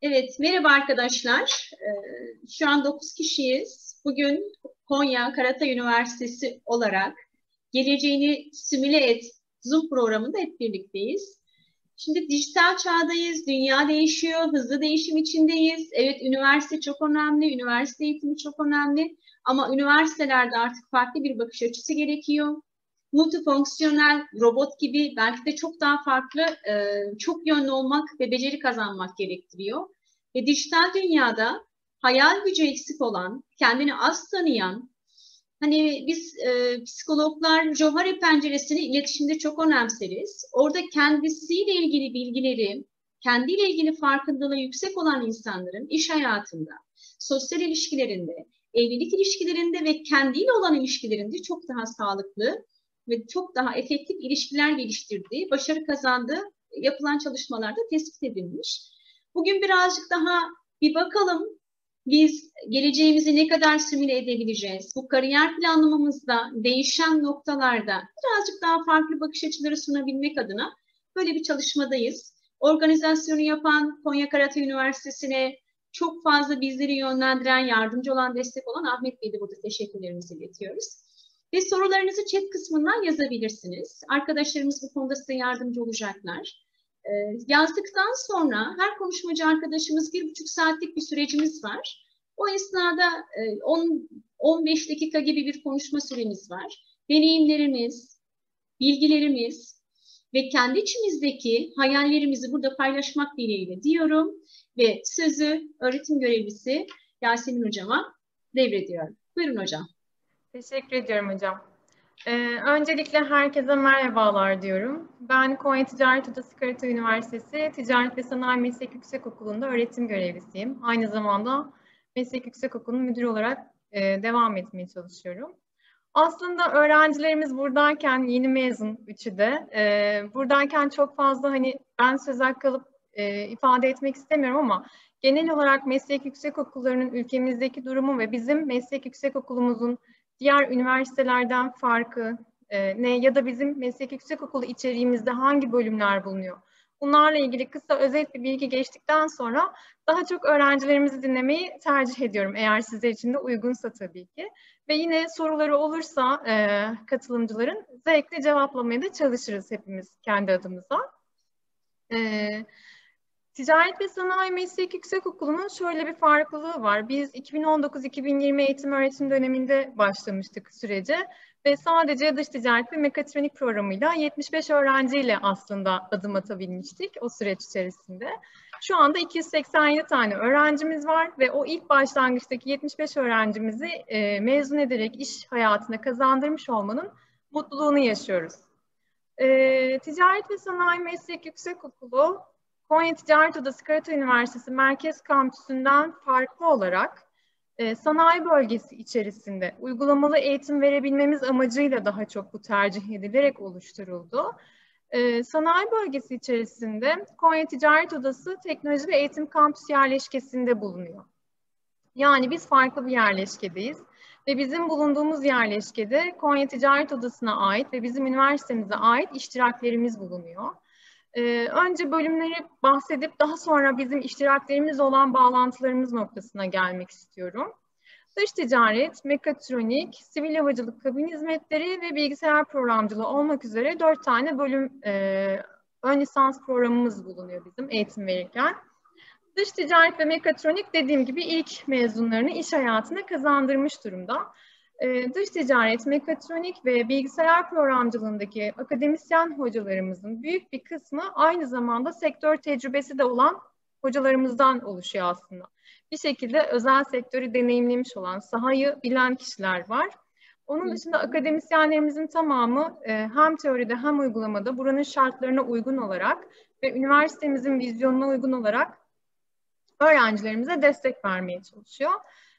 Evet, merhaba arkadaşlar. Şu an 9 kişiyiz. Bugün Konya Karatay Üniversitesi olarak Geleceğini Simüle Et Zoom programında hep birlikteyiz. Şimdi dijital çağdayız, dünya değişiyor, hızlı değişim içindeyiz. Evet, üniversite çok önemli, üniversite eğitimi çok önemli ama üniversitelerde artık farklı bir bakış açısı gerekiyor. Multifonksiyonel, robot gibi belki de çok daha farklı, çok yönlü olmak ve beceri kazanmak gerektiriyor. Ve dijital dünyada hayal gücü eksik olan, kendini az tanıyan, hani biz psikologlar Johari penceresini iletişimde çok önemseriz. Orada kendisiyle ilgili bilgileri, kendiyle ilgili farkındalığı yüksek olan insanların iş hayatında, sosyal ilişkilerinde, evlilik ilişkilerinde ve kendiyle olan ilişkilerinde çok daha sağlıklı ve çok daha efektif ilişkiler geliştirdiği, başarı kazandığı yapılan çalışmalarda tespit edilmiş. Bugün birazcık daha bir bakalım biz geleceğimizi ne kadar simüle edebileceğiz? Bu kariyer planlamamızda değişen noktalarda birazcık daha farklı bakış açıları sunabilmek adına böyle bir çalışmadayız. Organizasyonu yapan Konya Karatay Üniversitesi'ne çok fazla bizleri yönlendiren, yardımcı olan, destek olan Ahmet Bey'e de burada teşekkürlerimizi iletiyoruz. Ve sorularınızı chat kısmından yazabilirsiniz. Arkadaşlarımız bu konuda size yardımcı olacaklar. Yazdıktan sonra her konuşmacı arkadaşımız 1,5 saatlik bir sürecimiz var. O esnada 10-15 dakika gibi bir konuşma süremiz var. Deneyimlerimiz, bilgilerimiz ve kendi içimizdeki hayallerimizi burada paylaşmak dileğiyle diyorum ve sözü öğretim görevlisi Yasemin Hocam'a devrediyorum. Buyurun hocam. Teşekkür ediyorum hocam. Öncelikle herkese merhabalar diyorum. Ben Konya Ticaret Odası Karatay Üniversitesi Ticaret ve Sanayi Meslek Yüksekokulu'nda öğretim görevlisiyim. Aynı zamanda Meslek Yüksekokulu'nun müdürü olarak devam etmeye çalışıyorum. Aslında öğrencilerimiz buradayken, yeni mezun üçü de, buradayken çok fazla ben söz hakkı alıp ifade etmek istemiyorum ama genel olarak meslek yüksekokullarının ülkemizdeki durumu ve bizim meslek yüksekokulumuzun diğer üniversitelerden farkı ne ya da bizim meslek yüksekokulu içeriğimizde hangi bölümler bulunuyor? Bunlarla ilgili kısa özet bir bilgi geçtikten sonra daha çok öğrencilerimizi dinlemeyi tercih ediyorum eğer sizler için de uygunsa tabii ki. Ve yine soruları olursa katılımcıların zevkle cevaplamaya da çalışırız hepimiz kendi adımıza. Ticaret ve Sanayi Meslek Yüksekokulu'nun şöyle bir farklılığı var. Biz 2019-2020 eğitim öğretim döneminde başlamıştık sürece ve sadece dış ticaret ve mekatronik programıyla 75 öğrenciyle aslında adım atabilmiştik o süreç içerisinde. Şu anda 287 tane öğrencimiz var ve o ilk başlangıçtaki 75 öğrencimizi mezun ederek iş hayatına kazandırmış olmanın mutluluğunu yaşıyoruz. Ticaret ve Sanayi Meslek Yüksekokulu Konya Ticaret Odası Karatay Üniversitesi Merkez Kampüsü'nden farklı olarak sanayi bölgesi içerisinde uygulamalı eğitim verebilmemiz amacıyla daha çok bu tercih edilerek oluşturuldu. Sanayi bölgesi içerisinde Konya Ticaret Odası Teknoloji ve Eğitim Kampüsü yerleşkesinde bulunuyor. Yani biz farklı bir yerleşkedeyiz ve bizim bulunduğumuz yerleşkede Konya Ticaret Odası'na ait ve bizim üniversitemize ait iştiraklerimiz bulunuyor. Önce bölümleri bahsedip daha sonra bizim iştiraklerimiz olan bağlantılarımız noktasına gelmek istiyorum. Dış ticaret, mekatronik, sivil havacılık kabin hizmetleri ve bilgisayar programcılığı olmak üzere 4 tane bölüm ön lisans programımız bulunuyor bizim eğitim verirken. Dış ticaret ve mekatronik dediğim gibi ilk mezunlarını iş hayatına kazandırmış durumda. Dış ticaret, mekatronik ve bilgisayar programcılığındaki akademisyen hocalarımızın büyük bir kısmı aynı zamanda sektör tecrübesi de olan hocalarımızdan oluşuyor aslında. Bir şekilde özel sektörü deneyimlemiş olan, sahayı bilen kişiler var. Onun dışında akademisyenlerimizin tamamı hem teoride hem uygulamada buranın şartlarına uygun olarak ve üniversitemizin vizyonuna uygun olarak öğrencilerimize destek vermeye çalışıyor.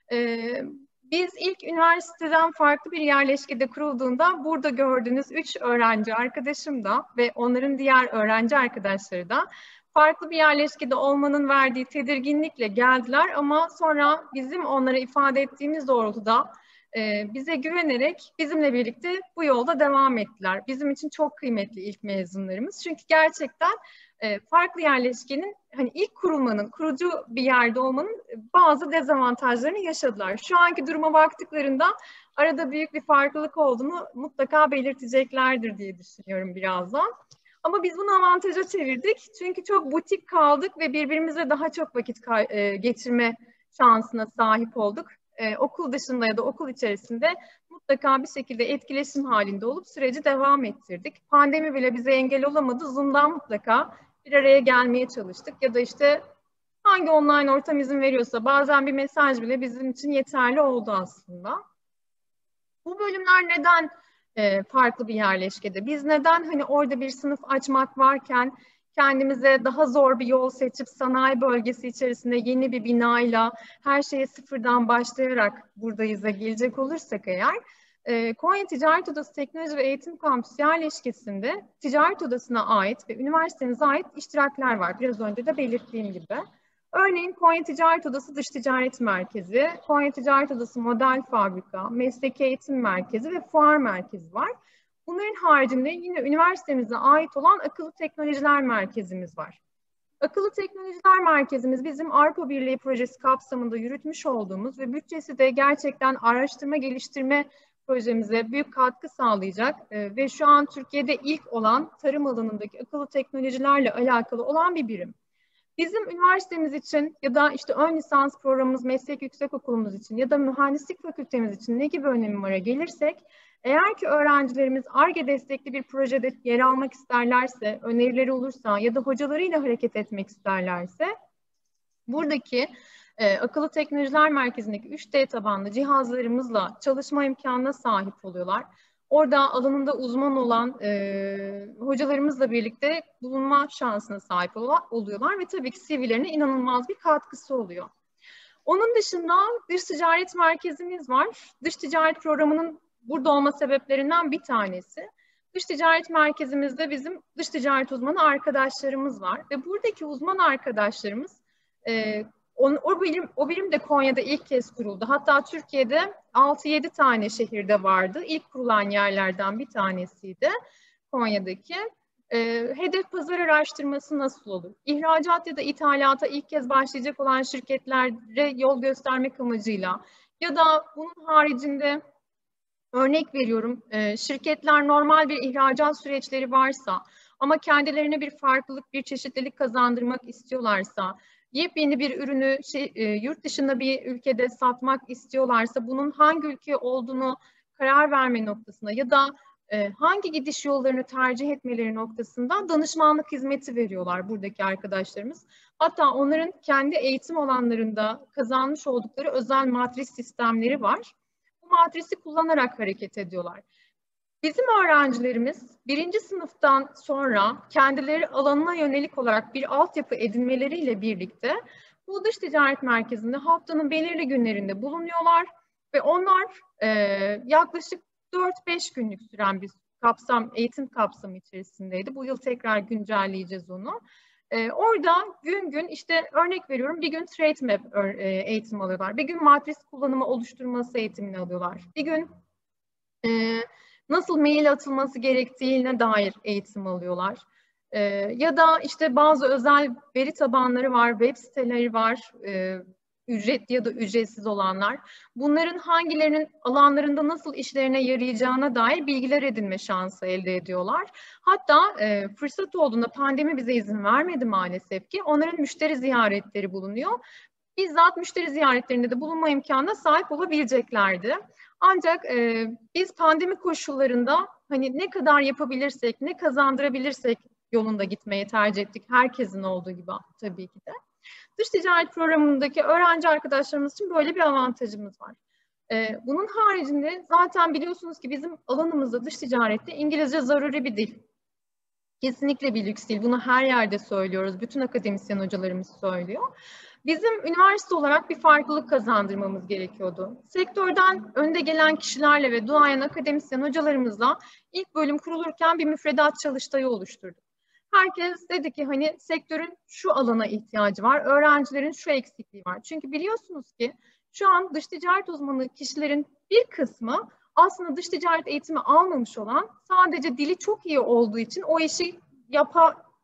Biz ilk üniversiteden farklı bir yerleşkede kurulduğunda burada gördüğünüz 3 öğrenci arkadaşım da ve onların diğer öğrenci arkadaşları da farklı bir yerleşkede olmanın verdiği tedirginlikle geldiler ama sonra bizim onlara ifade ettiğimiz doğrultuda bize güvenerek bizimle birlikte bu yolda devam ettiler. Bizim için çok kıymetli ilk mezunlarımız çünkü gerçekten farklı yerleşkenin hani ilk kurulmanın, kurucu bir yerde olmanın bazı dezavantajlarını yaşadılar. Şu anki duruma baktıklarında arada büyük bir farklılık olduğunu mutlaka belirteceklerdir diye düşünüyorum birazdan. Ama biz bunu avantaja çevirdik. Çünkü çok butik kaldık ve birbirimizle daha çok vakit geçirme şansına sahip olduk. Okul dışında ya da okul içerisinde mutlaka bir şekilde etkileşim halinde olup süreci devam ettirdik. Pandemi bile bize engel olamadı. Zoom'dan mutlaka bir araya gelmeye çalıştık. Ya da işte hangi online ortam izin veriyorsa bazen bir mesaj bile bizim için yeterli oldu aslında. Bu bölümler neden farklı bir yerleşkede? Biz neden hani orada bir sınıf açmak varken kendimize daha zor bir yol seçip sanayi bölgesi içerisinde yeni bir binayla her şeye sıfırdan başlayarak buradayız'a gelecek olursak eğer, Konya Ticaret Odası Teknoloji ve Eğitim Kampüsü yerleşkesinde Ticaret Odası'na ait ve üniversitemize ait iştirakler var. Biraz önce de belirttiğim gibi. Örneğin Konya Ticaret Odası Dış Ticaret Merkezi, Konya Ticaret Odası Model Fabrika, Mesleki Eğitim Merkezi ve Fuar Merkezi var. Bunların haricinde yine üniversitemize ait olan Akıllı Teknolojiler Merkezimiz var. Akıllı Teknolojiler Merkezimiz bizim Avrupa Birliği projesi kapsamında yürütmüş olduğumuz ve bütçesi de gerçekten araştırma geliştirme projemize büyük katkı sağlayacak ve şu an Türkiye'de ilk olan tarım alanındaki akıllı teknolojilerle alakalı olan bir birim. Bizim üniversitemiz için ya da işte ön lisans programımız, meslek yüksekokulumuz için ya da mühendislik fakültemiz için ne gibi önemi vara gelirsek, eğer ki öğrencilerimiz Ar-Ge destekli bir projede yer almak isterlerse, önerileri olursa ya da hocalarıyla hareket etmek isterlerse, buradaki Akıllı Teknolojiler Merkezi'ndeki 3D tabanlı cihazlarımızla çalışma imkanına sahip oluyorlar. Orada alanında uzman olan hocalarımızla birlikte bulunma şansına sahip oluyorlar ve tabii ki CV'lerine inanılmaz bir katkısı oluyor. Onun dışında dış ticaret merkezimiz var. Dış ticaret programının burada olma sebeplerinden bir tanesi. Dış ticaret merkezimizde bizim dış ticaret uzmanı arkadaşlarımız var ve buradaki uzman arkadaşlarımız o birim de Konya'da ilk kez kuruldu. Hatta Türkiye'de 6-7 tane şehirde vardı. İlk kurulan yerlerden bir tanesiydi Konya'daki. Hedef pazar araştırması nasıl olur? İhracat ya da ithalata ilk kez başlayacak olan şirketlere yol göstermek amacıyla ya da bunun haricinde örnek veriyorum, şirketler normal bir ihracat süreçleri varsa ama kendilerine bir farklılık, bir çeşitlilik kazandırmak istiyorlarsa, yepyeni bir ürünü yurt dışında bir ülkede satmak istiyorlarsa bunun hangi ülke olduğunu karar verme noktasında ya da hangi gidiş yollarını tercih etmeleri noktasında danışmanlık hizmeti veriyorlar buradaki arkadaşlarımız. Hatta onların kendi eğitim alanlarında kazanmış oldukları özel matris sistemleri var. Bu matrisi kullanarak hareket ediyorlar. Bizim öğrencilerimiz 1. sınıftan sonra kendileri alanına yönelik olarak bir altyapı edinmeleriyle birlikte bu dış ticaret merkezinde haftanın belirli günlerinde bulunuyorlar ve onlar yaklaşık 4-5 günlük süren bir eğitim kapsamı içerisindeydi. Bu yıl tekrar güncelleyeceğiz onu. Orada gün gün işte örnek veriyorum bir gün trade map eğitimi alıyorlar. Bir gün matris kullanımı oluşturması eğitimini alıyorlar. Bir gün nasıl mail atılması gerektiğine dair eğitim alıyorlar. Ya da işte bazı özel veri tabanları var, web siteleri var, ücretli ya da ücretsiz olanlar. Bunların hangilerinin alanlarında nasıl işlerine yarayacağına dair bilgiler edinme şansı elde ediyorlar. Hatta fırsat olduğunda pandemi bize izin vermedi maalesef ki onların müşteri ziyaretleri bulunuyor. Bizzat müşteri ziyaretlerinde de bulunma imkanına sahip olabileceklerdi. Ancak biz pandemi koşullarında hani ne kadar yapabilirsek, ne kazandırabilirsek yolunda gitmeye tercih ettik. Herkesin olduğu gibi tabii ki de. Dış ticaret programındaki öğrenci arkadaşlarımız için böyle bir avantajımız var. Bunun haricinde zaten biliyorsunuz ki bizim alanımızda dış ticarette İngilizce zaruri bir dil. Kesinlikle bir lüks değil. Bunu her yerde söylüyoruz. Bütün akademisyen hocalarımız söylüyor. Bizim üniversite olarak bir farklılık kazandırmamız gerekiyordu. Sektörden önde gelen kişilerle ve duayen akademisyen hocalarımızla ilk bölüm kurulurken bir müfredat çalıştayı oluşturduk. Herkes dedi ki hani sektörün şu alana ihtiyacı var, öğrencilerin şu eksikliği var. Çünkü biliyorsunuz ki şu an dış ticaret uzmanı kişilerin bir kısmı aslında dış ticaret eğitimi almamış olan, sadece dili çok iyi olduğu için o işi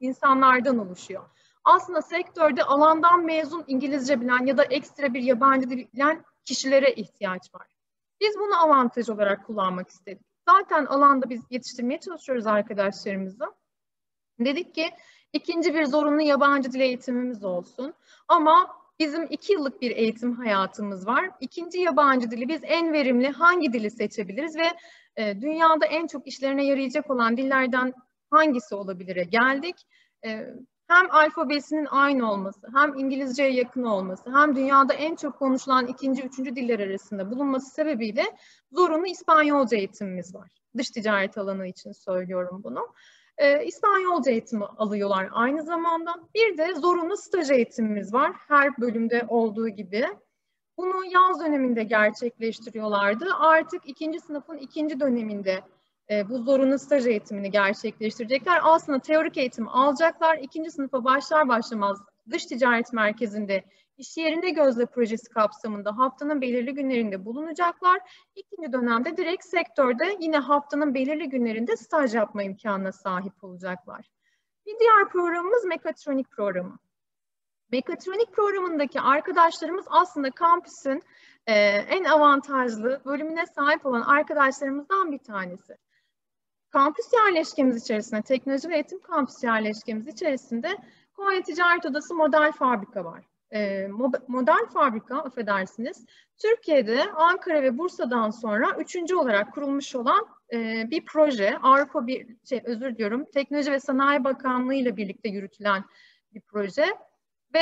insanlardan oluşuyor. Aslında sektörde alandan mezun İngilizce bilen ya da ekstra bir yabancı dil bilen kişilere ihtiyaç var. Biz bunu avantaj olarak kullanmak istedik. Zaten alanda biz yetiştirmeye çalışıyoruz arkadaşlarımızı. Dedik ki ikinci bir zorunlu yabancı dil eğitimimiz olsun. Ama bizim 2 yıllık bir eğitim hayatımız var. İkinci yabancı dili biz en verimli hangi dili seçebiliriz ve dünyada en çok işlerine yarayacak olan dillerden hangisi olabilire geldik. Hem alfabesinin aynı olması, hem İngilizceye yakın olması, hem dünyada en çok konuşulan ikinci, üçüncü diller arasında bulunması sebebiyle zorunlu İspanyolca eğitimimiz var. Dış ticaret alanı için söylüyorum bunu. İspanyolca eğitimi alıyorlar aynı zamanda. Bir de zorunlu staj eğitimimiz var. Her bölümde olduğu gibi. Bunu yaz döneminde gerçekleştiriyorlardı. Artık 2. sınıfın 2. döneminde bu zorunlu staj eğitimini gerçekleştirecekler. Aslında teorik eğitim alacaklar. 2. sınıfa başlar başlamaz dış ticaret merkezinde iş yerinde gözle projesi kapsamında haftanın belirli günlerinde bulunacaklar. 2. dönemde direkt sektörde yine haftanın belirli günlerinde staj yapma imkanına sahip olacaklar. Bir diğer programımız mekatronik programı. Mekatronik programındaki arkadaşlarımız aslında kampüsün en avantajlı bölümüne sahip olan arkadaşlarımızdan bir tanesi. Kampüs yerleşkemiz içerisinde, teknoloji ve eğitim kampüs yerleşkemiz içerisinde Konya Ticaret Odası Model Fabrika var. Model Fabrika, affedersiniz, Türkiye'de Ankara ve Bursa'dan sonra 3. olarak kurulmuş olan bir proje. Teknoloji ve Sanayi Bakanlığı ile birlikte yürütülen bir proje. Ve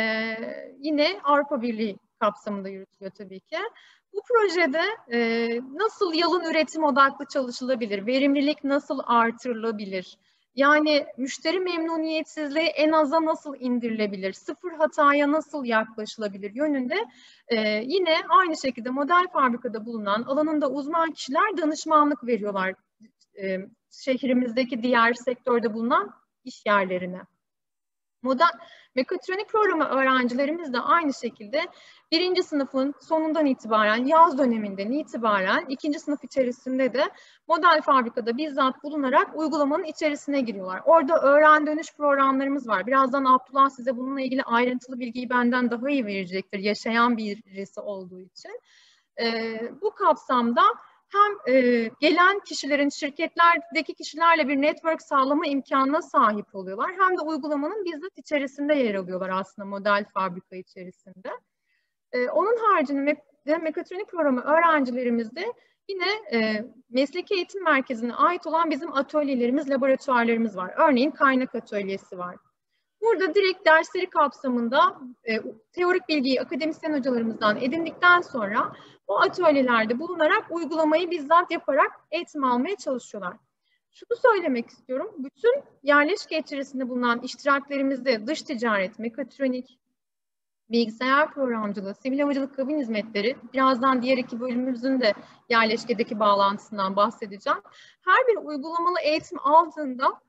yine Avrupa Birliği kapsamında yürütülüyor tabii ki. Bu projede nasıl yalın üretim odaklı çalışılabilir, verimlilik nasıl artırılabilir, yani müşteri memnuniyetsizliği en aza nasıl indirilebilir, sıfır hataya nasıl yaklaşılabilir yönünde yine aynı şekilde model fabrikada bulunan alanında uzman kişiler danışmanlık veriyorlar şehrimizdeki diğer sektörde bulunan iş yerlerine. Mekatronik programı öğrencilerimiz de aynı şekilde 1. sınıfın sonundan itibaren, yaz döneminden itibaren 2. sınıf içerisinde de model fabrikada bizzat bulunarak uygulamanın içerisine giriyorlar. Orada öğren dönüş programlarımız var. Birazdan Abdullah size bununla ilgili ayrıntılı bilgiyi benden daha iyi verecektir, yaşayan birisi olduğu için. Bu kapsamda hem gelen kişilerin şirketlerdeki kişilerle bir network sağlama imkanına sahip oluyorlar. Hem de uygulamanın bizzat içerisinde yer alıyorlar aslında model fabrika içerisinde. Onun haricinde mekatronik programı öğrencilerimizde yine mesleki eğitim merkezine ait olan bizim atölyelerimiz, laboratuvarlarımız var. Örneğin kaynak atölyesi var. Burada direkt dersleri kapsamında teorik bilgiyi akademisyen hocalarımızdan edindikten sonra o atölyelerde bulunarak uygulamayı bizzat yaparak eğitim almaya çalışıyorlar. Şunu söylemek istiyorum, bütün yerleşke içerisinde bulunan iştiraklerimizde dış ticaret, mekatronik, bilgisayar programcılığı, sivil havacılık kabin hizmetleri, birazdan diğer 2 bölümümüzün de yerleşkedeki bağlantısından bahsedeceğim. Her bir uygulamalı eğitim aldığında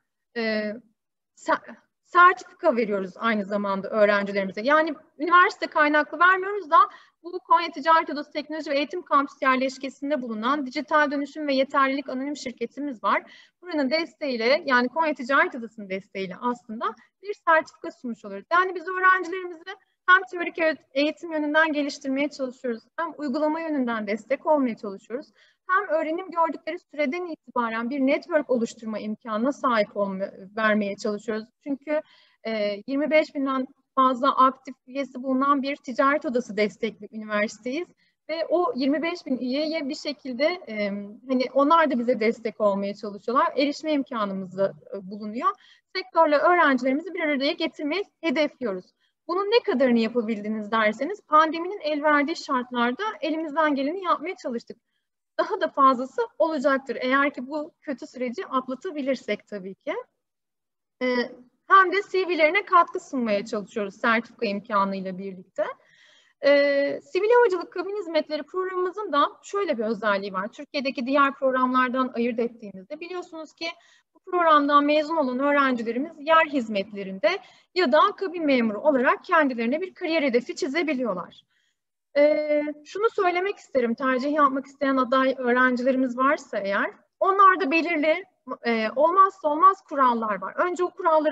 sertifika veriyoruz aynı zamanda öğrencilerimize. Yani üniversite kaynaklı vermiyoruz da bu Konya Ticaret Odası Teknoloji ve Eğitim Kampüsü yerleşkesinde bulunan Dijital Dönüşüm ve Yeterlilik Anonim şirketimiz var. Buranın desteğiyle, yani Konya Ticaret Odası'nın desteğiyle aslında bir sertifika sunmuş oluyoruz. Yani biz öğrencilerimizi hem teorik eğitim yönünden geliştirmeye çalışıyoruz, hem uygulama yönünden destek olmaya çalışıyoruz. Hem öğrenim gördükleri süreden itibaren bir network oluşturma imkanına sahip vermeye çalışıyoruz. Çünkü 25.000'den fazla aktif üyesi bulunan bir ticaret odası destekli üniversiteyiz. Ve o 25.000 üyeye bir şekilde hani onlar da bize destek olmaya çalışıyorlar. Erişme imkanımız da bulunuyor. Sektörle öğrencilerimizi bir araya getirmeyi hedefliyoruz. Bunun ne kadarını yapabildiniz derseniz, pandeminin el verdiği şartlarda elimizden geleni yapmaya çalıştık. Daha da fazlası olacaktır. Eğer ki bu kötü süreci atlatabilirsek tabii ki. Hem de CV'lerine katkı sunmaya çalışıyoruz sertifika imkanıyla birlikte. Sivil Havacılık Kabin Hizmetleri programımızın da şöyle bir özelliği var. Türkiye'deki diğer programlardan ayırt ettiğimizde biliyorsunuz ki bu programdan mezun olan öğrencilerimiz yer hizmetlerinde ya da kabin memuru olarak kendilerine bir kariyer hedefi çizebiliyorlar. Şunu söylemek isterim, tercih yapmak isteyen aday öğrencilerimiz varsa eğer, onlarda belirli olmazsa olmaz kurallar var. Önce o kuralları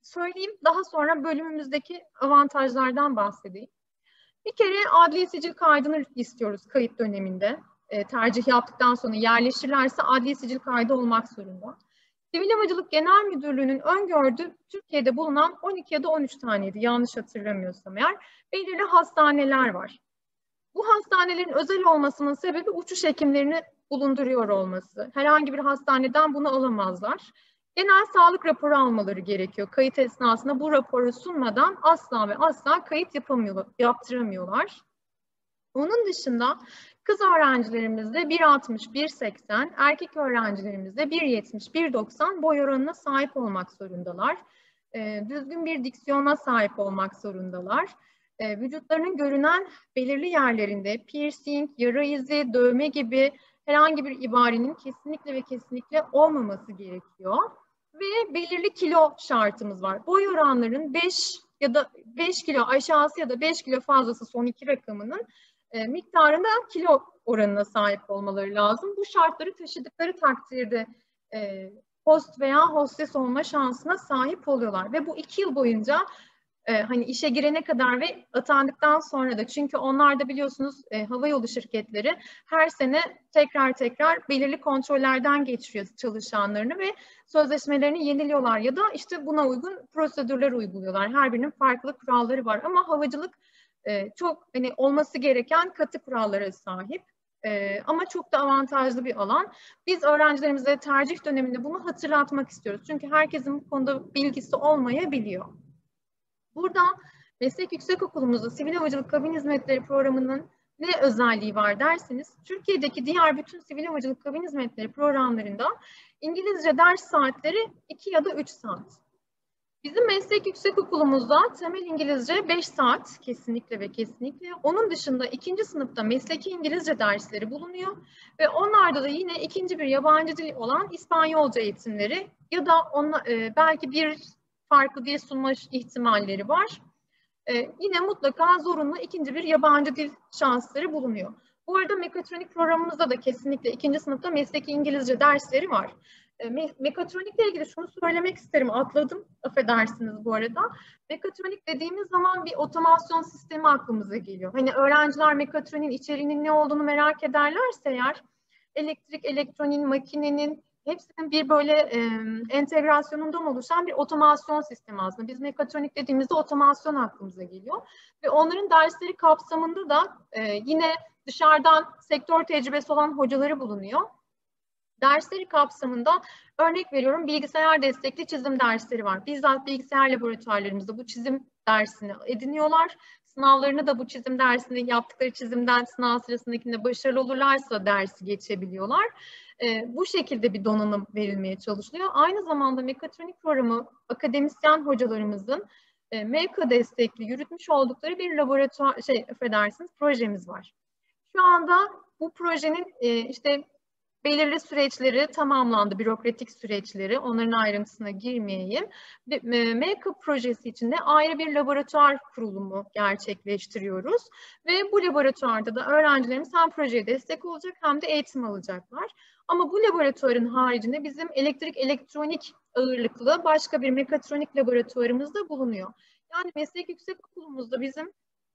söyleyeyim. Daha sonra bölümümüzdeki avantajlardan bahsedeyim. Bir kere adli sicil kaydını istiyoruz kayıt döneminde. Tercih yaptıktan sonra yerleşirlerse adli sicil kaydı olmak zorunda. Sivil Havacılık Genel Müdürlüğü'nün öngördüğü Türkiye'de bulunan 12 ya da 13 taneydi yanlış hatırlamıyorsam eğer, belirli hastaneler var. Bu hastanelerin özel olmasının sebebi uçuş hekimlerini bulunduruyor olması. Herhangi bir hastaneden bunu alamazlar. Genel sağlık raporu almaları gerekiyor. Kayıt esnasında bu raporu sunmadan asla ve asla kayıt yaptıramıyorlar. Onun dışında kız öğrencilerimizde 1.60, 1.80, erkek öğrencilerimizde 1.70, 1.90 boy oranına sahip olmak zorundalar. Düzgün bir diksiyona sahip olmak zorundalar. Vücutlarının görünen belirli yerlerinde piercing, yara izi, dövme gibi herhangi bir ibarenin kesinlikle ve kesinlikle olmaması gerekiyor. Ve belirli kilo şartımız var. Boy oranların 5 ya da 5 kilo aşağısı ya da 5 kilo fazlası son iki rakamının miktarında kilo oranına sahip olmaları lazım. Bu şartları taşıdıkları takdirde host veya hostes olma şansına sahip oluyorlar. Ve bu 2 yıl boyunca hani işe girene kadar ve atandıktan sonra da, çünkü onlar da biliyorsunuz havayolu şirketleri her sene tekrar belirli kontrollerden geçiriyor çalışanlarını ve sözleşmelerini yeniliyorlar ya da işte buna uygun prosedürler uyguluyorlar. Her birinin farklı kuralları var ama havacılık çok hani olması gereken katı kurallara sahip. Ama çok da avantajlı bir alan. Biz öğrencilerimize tercih döneminde bunu hatırlatmak istiyoruz. Çünkü herkesin bu konuda bilgisi olmayabiliyor. Burada meslek yüksekokulumuzda sivil havacılık kabin hizmetleri programının ne özelliği var derseniz, Türkiye'deki diğer bütün sivil havacılık kabin hizmetleri programlarında İngilizce ders saatleri 2 ya da 3 saat. Bizim meslek yüksekokulumuzda temel İngilizce 5 saat kesinlikle ve kesinlikle. Onun dışında 2. sınıfta mesleki İngilizce dersleri bulunuyor ve onlarda da yine ikinci bir yabancı dil olan İspanyolca eğitimleri ya da belki bir farklı dil sunma ihtimalleri var. Yine mutlaka zorunlu ikinci bir yabancı dil şansları bulunuyor. Bu arada mekatronik programımızda da kesinlikle 2. sınıfta mesleki İngilizce dersleri var. Mekatronikle ilgili şunu söylemek isterim, atladım, affedersiniz bu arada. Mekatronik dediğimiz zaman bir otomasyon sistemi aklımıza geliyor. Hani öğrenciler mekatroniğin içeriğinin ne olduğunu merak ederlerse eğer, elektrik, elektronik, makinenin hepsinin bir böyle entegrasyonundan oluşan bir otomasyon sistemi aslında. Biz mekatronik dediğimizde otomasyon aklımıza geliyor. Ve onların dersleri kapsamında da yine dışarıdan sektör tecrübesi olan hocaları bulunuyor. Dersleri kapsamında örnek veriyorum, bilgisayar destekli çizim dersleri var. Bizzat bilgisayar laboratuvarlarımızda bu çizim dersini ediniyorlar. Sınavlarını da bu çizim dersini yaptıkları çizimden sınav sırasındakinde başarılı olurlarsa dersi geçebiliyorlar. Bu şekilde bir donanım verilmeye çalışılıyor. Aynı zamanda mekatronik programı akademisyen hocalarımızın MEK destekli yürütmüş oldukları bir laboratuvar, projemiz var. Şu anda bu projenin işte belirli süreçleri tamamlandı, bürokratik süreçleri, onların ayrıntısına girmeyeyim. MEK projesi içinde ayrı bir laboratuvar kurulumu gerçekleştiriyoruz. Ve bu laboratuvarda da öğrencilerimiz hem projeye destek olacak hem de eğitim alacaklar. Ama bu laboratuvarın haricinde bizim elektrik, elektronik ağırlıklı başka bir mekatronik laboratuvarımız da bulunuyor. Yani meslek yüksekokulumuzda bizim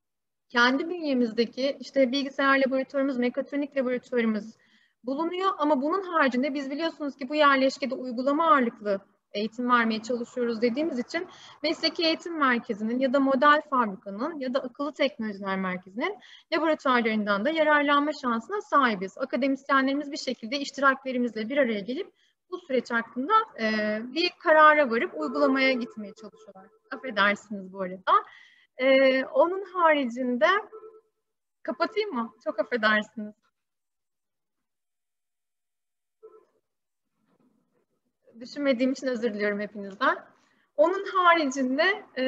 kendi bünyemizdeki işte bilgisayar laboratuvarımız, mekatronik laboratuvarımız bulunuyor ama bunun haricinde biz biliyorsunuz ki bu yerleşkede uygulama ağırlıklı eğitim vermeye çalışıyoruz dediğimiz için mesleki eğitim merkezinin ya da model fabrikanın ya da akıllı teknolojiler merkezinin laboratuvarlarından da yararlanma şansına sahibiz. Akademisyenlerimiz bir şekilde iştiraklerimizle bir araya gelip bu süreç hakkında bir karara varıp uygulamaya gitmeye çalışıyorlar. Affedersiniz bu arada. Onun haricinde kapatayım mı? Çok affedersiniz. Düşünmediğim için özür diliyorum hepinizden. Onun haricinde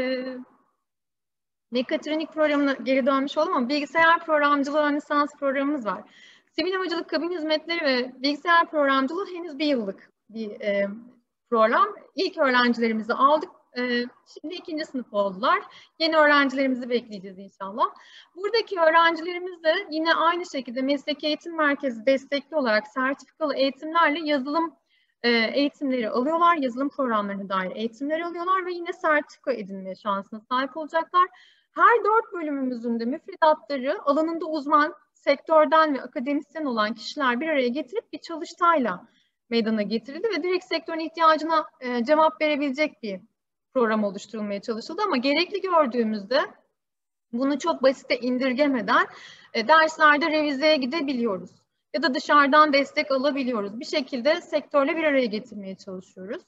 mekatronik programına geri dönmüş oldum ama bilgisayar programcılığı ön lisans programımız var. Sivil havacılık kabin hizmetleri ve bilgisayar programcılığı henüz 1 yıllık bir program. İlk öğrencilerimizi aldık. Şimdi 2. sınıf oldular. Yeni öğrencilerimizi bekleyeceğiz inşallah. Buradaki öğrencilerimiz de yine aynı şekilde mesleki eğitim merkezi destekli olarak sertifikalı eğitimlerle yazılım eğitimleri alıyorlar, yazılım programlarına dair eğitimleri alıyorlar ve yine sertifika edinme şansına sahip olacaklar. Her 4 bölümümüzün de müfredatları alanında uzman, sektörden ve akademisyen olan kişiler bir araya getirip bir çalıştayla meydana getirildi ve direkt sektörün ihtiyacına cevap verebilecek bir program oluşturulmaya çalışıldı. Ama gerekli gördüğümüzde bunu çok basite indirgemeden derslerde revizeye gidebiliyoruz. Ya da dışarıdan destek alabiliyoruz. Bir şekilde sektörle bir araya getirmeye çalışıyoruz.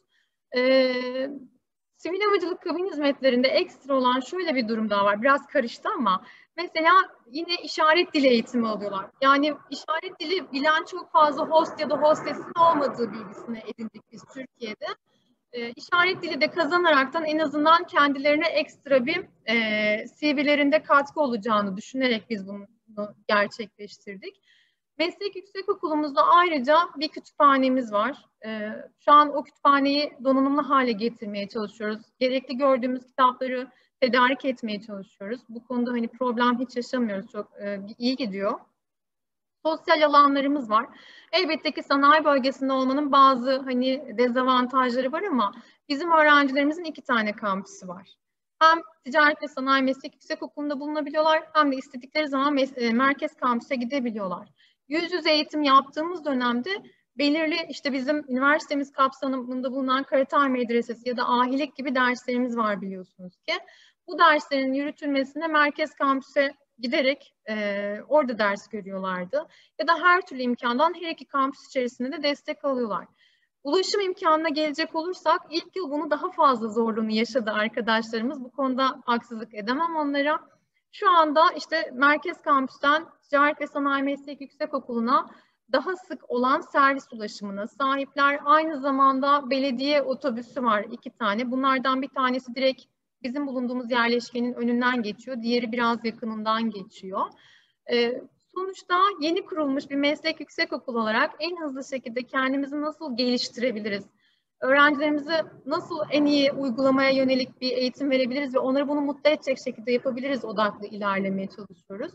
Sivil havacılık kabin hizmetlerinde ekstra olan şöyle bir durum daha var. Biraz karıştı ama mesela yine işaret dili eğitimi alıyorlar. Yani işaret dili bilen çok fazla host ya da hostesin olmadığı bilgisini edindik biz Türkiye'de. İşaret dili de kazanaraktan en azından kendilerine ekstra bir CV'lerinde katkı olacağını düşünerek biz bunu gerçekleştirdik. Meslek Yüksekokulumuzda ayrıca bir kütüphanemiz var. Şu an o kütüphaneyi donanımlı hale getirmeye çalışıyoruz. Gerekli gördüğümüz kitapları tedarik etmeye çalışıyoruz. Bu konuda hani problem hiç yaşamıyoruz. Çok iyi gidiyor. Sosyal alanlarımız var. Elbette ki sanayi bölgesinde olmanın bazı hani dezavantajları var ama bizim öğrencilerimizin 2 tane kampüsü var. Hem Ticaret ve Sanayi Meslek Yüksekokulu'nda bulunabiliyorlar hem de istedikleri zaman merkez kampüse gidebiliyorlar. Yüz yüze eğitim yaptığımız dönemde belirli işte bizim üniversitemiz kapsamında bulunan Karatay Medresesi ya da ahilik gibi derslerimiz var biliyorsunuz ki. Bu derslerin yürütülmesine merkez kampüse giderek orada ders görüyorlardı. Ya da her türlü imkandan her 2 kampüs içerisinde de destek alıyorlar. Ulaşım imkanına gelecek olursak ilk yıl bunu daha fazla zorluğunu yaşadı arkadaşlarımız. Bu konuda haksızlık edemem onlara. Şu anda işte merkez kampüsten Ticaret ve Sanayi Meslek Yüksekokulu'na daha sık olan servis ulaşımına sahipler. Aynı zamanda belediye otobüsü var 2 tane. Bunlardan bir tanesi direkt bizim bulunduğumuz yerleşkenin önünden geçiyor. Diğeri biraz yakınından geçiyor. Sonuçta yeni kurulmuş bir meslek yüksekokulu olarak en hızlı şekilde kendimizi nasıl geliştirebiliriz? Öğrencilerimize nasıl en iyi uygulamaya yönelik bir eğitim verebiliriz ve onları bunu mutlu edecek şekilde yapabiliriz odaklı ilerlemeye çalışıyoruz.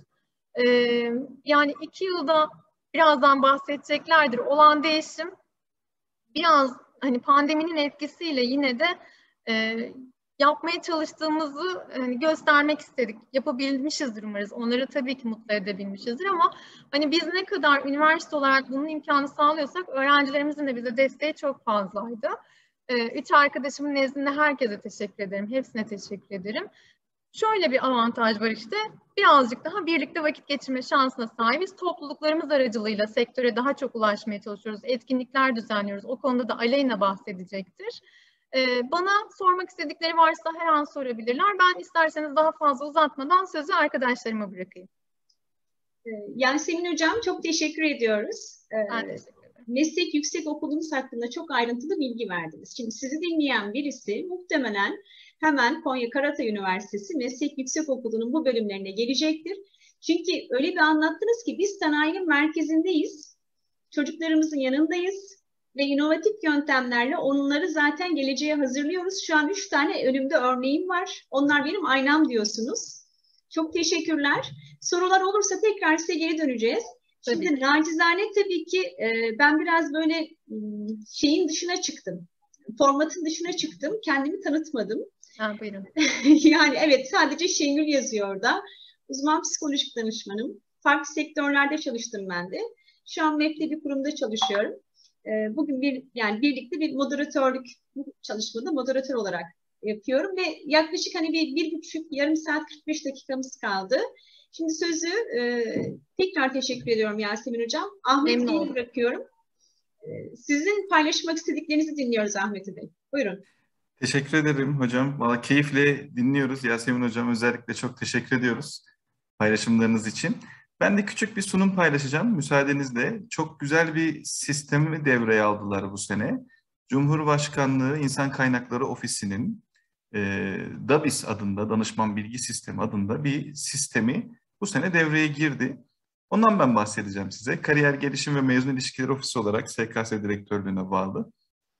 Yani 2 yılda birazdan bahsedeceklerdir. Olan değişim biraz hani pandeminin etkisiyle yine de yapmaya çalıştığımızı göstermek istedik. Yapabilmişizdir umarız. Onları tabii ki mutlu edebilmişizdir ama hani biz ne kadar üniversite olarak bunun imkanı sağlıyorsak öğrencilerimizin de bize desteği çok fazlaydı. 3 arkadaşımın nezdinde herkese teşekkür ederim. Hepsine teşekkür ederim. Şöyle bir avantaj var işte. Birazcık daha birlikte vakit geçirme şansına sahibiz. Topluluklarımız aracılığıyla sektöre daha çok ulaşmaya çalışıyoruz. Etkinlikler düzenliyoruz. O konuda da Aleyna bahsedecektir. Bana sormak istedikleri varsa her an sorabilirler. Ben isterseniz daha fazla uzatmadan sözü arkadaşlarıma bırakayım. Yasemin Hocam çok teşekkür ediyoruz. Ben teşekkür ederim. Meslek Yüksekokulumuz hakkında çok ayrıntılı bilgi verdiniz. Şimdi sizi dinleyen birisi muhtemelen hemen Konya Karatay Üniversitesi Meslek Yüksekokulu'nun bu bölümlerine gelecektir. Çünkü öyle bir anlattınız ki biz sanayinin merkezindeyiz, çocuklarımızın yanındayız ve inovatif yöntemlerle onları zaten geleceğe hazırlıyoruz. Şu an 3 tane önümde örneğim var. Onlar benim aynam diyorsunuz. Çok teşekkürler. Sorular olursa tekrar size geri döneceğiz. Şimdi tabii. Nacizane tabii ki ben biraz böyle şeyin dışına çıktım. Formatın dışına çıktım. Kendimi tanıtmadım. Buyurun. Yani evet sadece Şengül yazıyor orada. Uzman psikolojik danışmanım. Farklı sektörlerde çalıştım ben de. Şu an MEF'te bir kurumda çalışıyorum. Bugün birlikte bir moderatörlük çalışmada moderatör olarak yapıyorum ve yaklaşık hani bir buçuk yarım saat 45 dakikamız kaldı. Şimdi sözü tekrar teşekkür ediyorum Yasemin Hocam. Ahmet Bey'e bırakıyorum. Sizin paylaşmak istediklerinizi dinliyoruz Ahmet Bey. Buyurun. Teşekkür ederim hocam. Valla keyifle dinliyoruz. Yasemin Hocam özellikle çok teşekkür ediyoruz paylaşımlarınız için. Ben de küçük bir sunum paylaşacağım müsaadenizle. Çok güzel bir sistemi devreye aldılar bu sene. Cumhurbaşkanlığı İnsan Kaynakları Ofisi'nin DABİS adında, Danışman Bilgi Sistemi adında bir sistemi bu sene devreye girdi. Ondan ben bahsedeceğim size. Kariyer Gelişim ve Mezun İlişkileri Ofisi olarak SKS Direktörlüğü'ne bağlı.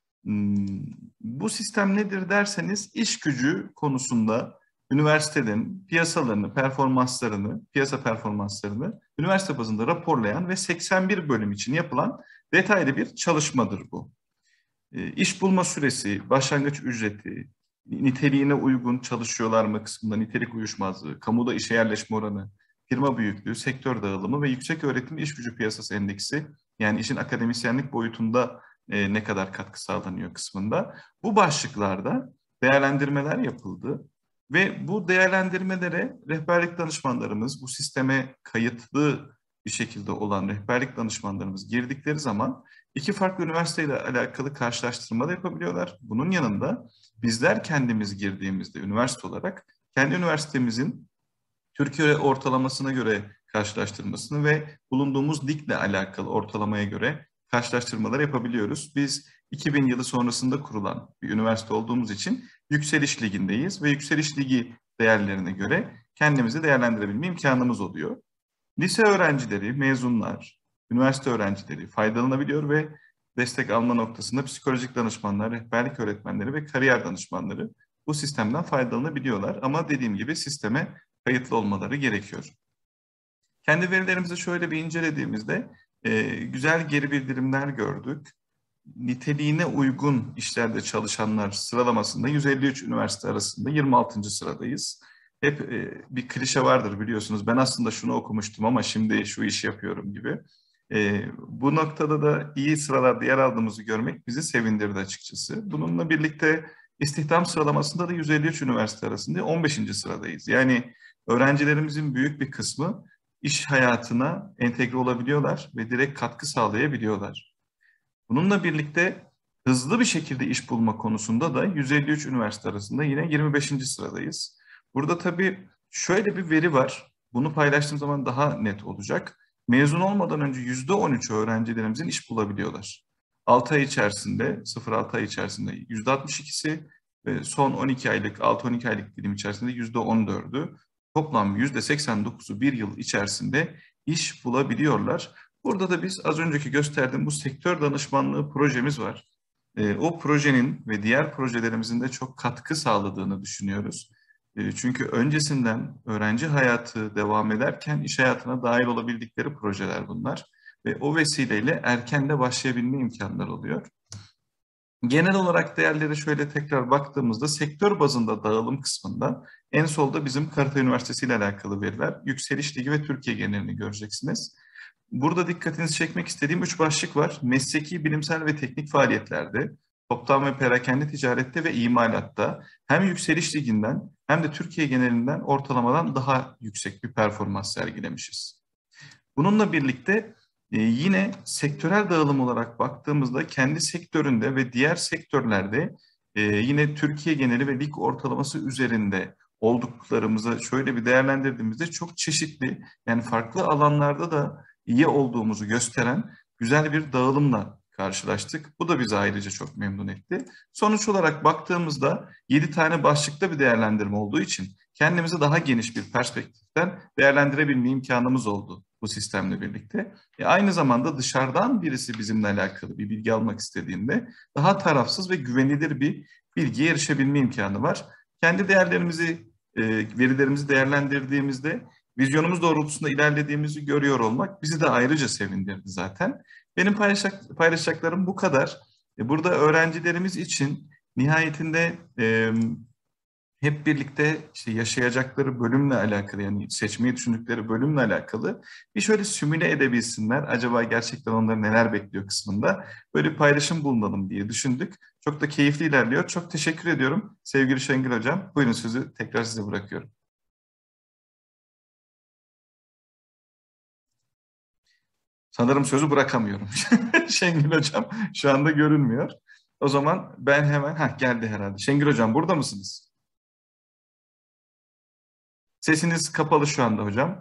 Bu sistem nedir derseniz iş gücü konusunda üniversitelerin piyasalarını, piyasa performanslarını üniversite bazında raporlayan ve 81 bölüm için yapılan detaylı bir çalışmadır bu. İş bulma süresi, başlangıç ücreti, niteliğine uygun çalışıyorlar mı kısmında nitelik uyuşmazlığı, kamuda işe yerleşme oranı, firma büyüklüğü, sektör dağılımı ve yüksek öğretim iş gücü piyasası endeksi, yani işin akademisyenlik boyutunda ne kadar katkı sağlanıyor kısmında. Bu başlıklarda değerlendirmeler yapıldı ve bu değerlendirmelere rehberlik danışmanlarımız, bu sisteme kayıtlı bir şekilde olan rehberlik danışmanlarımız girdikleri zaman iki farklı üniversiteyle alakalı karşılaştırma da yapabiliyorlar. Bunun yanında bizler kendimiz girdiğimizde üniversite olarak kendi üniversitemizin Türkiye ortalamasına göre karşılaştırmasını ve bulunduğumuz ligle alakalı ortalamaya göre karşılaştırmalar yapabiliyoruz. Biz 2000 yılı sonrasında kurulan bir üniversite olduğumuz için yükseliş ligindeyiz ve yükseliş ligi değerlerine göre kendimizi değerlendirebilme imkanımız oluyor. Lise öğrencileri, mezunlar, üniversite öğrencileri faydalanabiliyor ve destek alma noktasında psikolojik danışmanlar, rehberlik öğretmenleri ve kariyer danışmanları bu sistemden faydalanabiliyorlar. Ama dediğim gibi sisteme kayıtlı olmaları gerekiyor. Kendi verilerimizi şöyle bir incelediğimizde güzel geri bildirimler gördük. Niteliğine uygun işlerde çalışanlar sıralamasında 153 üniversite arasında 26. sıradayız. Hep bir klişe vardır biliyorsunuz. Ben aslında şunu okumuştum ama şimdi şu işi yapıyorum gibi. Bu noktada da iyi sıralarda yer aldığımızı görmek bizi sevindirdi açıkçası. Bununla birlikte istihdam sıralamasında da 153 üniversite arasında 15. sıradayız. Yani öğrencilerimizin büyük bir kısmı iş hayatına entegre olabiliyorlar ve direkt katkı sağlayabiliyorlar. Bununla birlikte hızlı bir şekilde iş bulma konusunda da 153 üniversite arasında yine 25. sıradayız. Burada tabii şöyle bir veri var. Bunu paylaştığım zaman daha net olacak. Mezun olmadan önce %13 öğrencilerimizin iş bulabiliyorlar. 6 ay içerisinde, 0-6 ay içerisinde %62'si ve son 12 aylık, 6-12 aylık dilim içerisinde %14'ü, toplam %89'u bir yıl içerisinde iş bulabiliyorlar. Burada da biz az önceki gösterdiğim bu sektör danışmanlığı projemiz var. O projenin ve diğer projelerimizin de çok katkı sağladığını düşünüyoruz. Çünkü öncesinden öğrenci hayatı devam ederken iş hayatına dahil olabildikleri projeler bunlar. Ve o vesileyle erken de başlayabilme imkanları oluyor. Genel olarak değerlere şöyle tekrar baktığımızda sektör bazında dağılım kısmında en solda bizim Karatay Üniversitesi ile alakalı veriler, yükseliş ligi ve Türkiye genelini göreceksiniz. Burada dikkatinizi çekmek istediğim 3 başlık var. Mesleki, bilimsel ve teknik faaliyetlerde, toptan ve perakende ticarette ve imalatta hem yükseliş liginden hem de Türkiye genelinden ortalamadan daha yüksek bir performans sergilemişiz. Bununla birlikte yine sektörel dağılım olarak baktığımızda kendi sektöründe ve diğer sektörlerde yine Türkiye geneli ve lig ortalaması üzerinde olduklarımızı şöyle bir değerlendirdiğimizde çok çeşitli, yani farklı alanlarda da iyi olduğumuzu gösteren güzel bir dağılımla karşılaştık. Bu da bizi ayrıca çok memnun etti. Sonuç olarak baktığımızda 7 tane başlıkta bir değerlendirme olduğu için kendimizi daha geniş bir perspektiften değerlendirebilme imkanımız oldu bu sistemle birlikte. Aynı zamanda dışarıdan birisi bizimle alakalı bir bilgi almak istediğinde daha tarafsız ve güvenilir bir bilgiye erişebilme imkanı var. Kendi değerlerimizi, verilerimizi değerlendirdiğimizde vizyonumuz doğrultusunda ilerlediğimizi görüyor olmak bizi de ayrıca sevindirdi zaten. Benim paylaşacaklarım bu kadar. Burada öğrencilerimiz için nihayetinde hep birlikte işte yaşayacakları bölümle alakalı, yani seçmeyi düşündükleri bölümle alakalı bir şöyle simüle edebilsinler. Acaba gerçekten onları neler bekliyor kısmında böyle bir paylaşım bulunalım diye düşündük. Çok da keyifli ilerliyor. Çok teşekkür ediyorum sevgili Şengül Hocam. Buyurun, sözü tekrar size bırakıyorum. Sanırım sözü bırakamıyorum. Şengül Hocam şu anda görünmüyor. O zaman ben hemen, geldi herhalde. Şengül Hocam burada mısınız? Sesiniz kapalı şu anda hocam.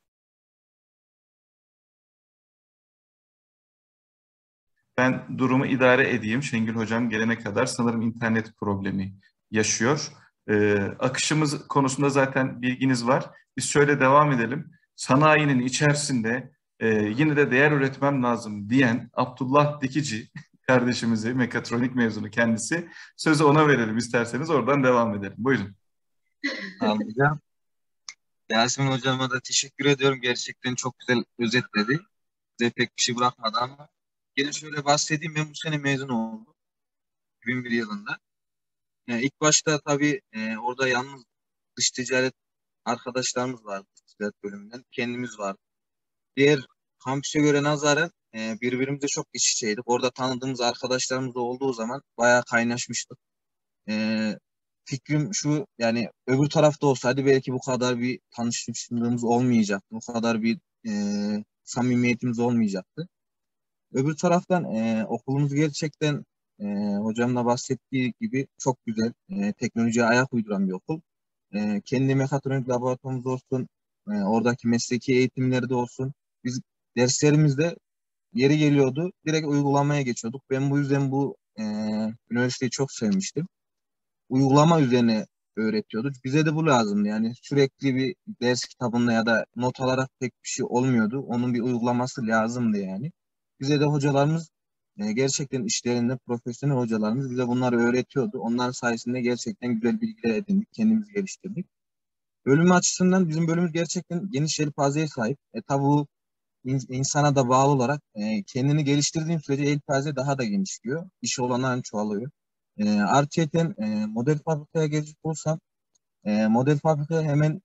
Ben durumu idare edeyim. Şengül Hocam gelene kadar sanırım internet problemi yaşıyor. Akışımız konusunda zaten bilginiz var. Biz şöyle devam edelim. Sanayinin içerisinde yine de değer üretmem lazım diyen Abdullah Dikici kardeşimizi, mekatronik mezunu kendisi. Sözü ona verelim isterseniz, oradan devam edelim. Buyurun. Tamam hocam. Yasemin hocama da teşekkür ediyorum. Gerçekten çok güzel özetledi. Bize pek bir şey bırakmadı ama. Gelin şöyle bahsedeyim. Ben bu sene mezun oldum. 2001 yılında. İlk başta tabii orada yalnız dış ticaret arkadaşlarımız vardı, dış ticaret bölümünden. Kendimiz vardı. Diğer kampüse göre nazaran birbirimize çok iç içeydik. Orada tanıdığımız arkadaşlarımız da olduğu zaman bayağı kaynaşmıştık. E, Fikrim şu, yani öbür tarafta olsaydı belki bu kadar bir tanışmışlığımız olmayacaktı. Bu kadar bir samimiyetimiz olmayacaktı. Öbür taraftan okulumuz gerçekten hocamla bahsettiği gibi çok güzel, teknolojiye ayak uyduran bir okul. Kendi mekatronik laboratuvarımız olsun, oradaki mesleki eğitimleri de olsun. Biz derslerimizde yeri geliyordu, direkt uygulamaya geçiyorduk. Ben bu yüzden bu üniversiteyi çok sevmiştim. Uygulama üzerine öğretiyordu. Bize de bu lazımdı. Yani sürekli bir ders kitabında ya da not alarak pek bir şey olmuyordu. Onun bir uygulaması lazımdı yani. Bize de hocalarımız gerçekten işlerinde profesyonel hocalarımız bize bunları öğretiyordu. Onlar sayesinde gerçekten güzel bilgiler edindik, kendimizi geliştirdik. Bölüm açısından bizim bölümümüz gerçekten geniş yelpazeye sahip. Tabi bu insana da bağlı olarak kendini geliştirdiğin sürece yelpaze daha da genişliyor. İş olanağın çoğalıyor. Artıyeten model fabrikaya gelecek olsam, model fabrikaya hemen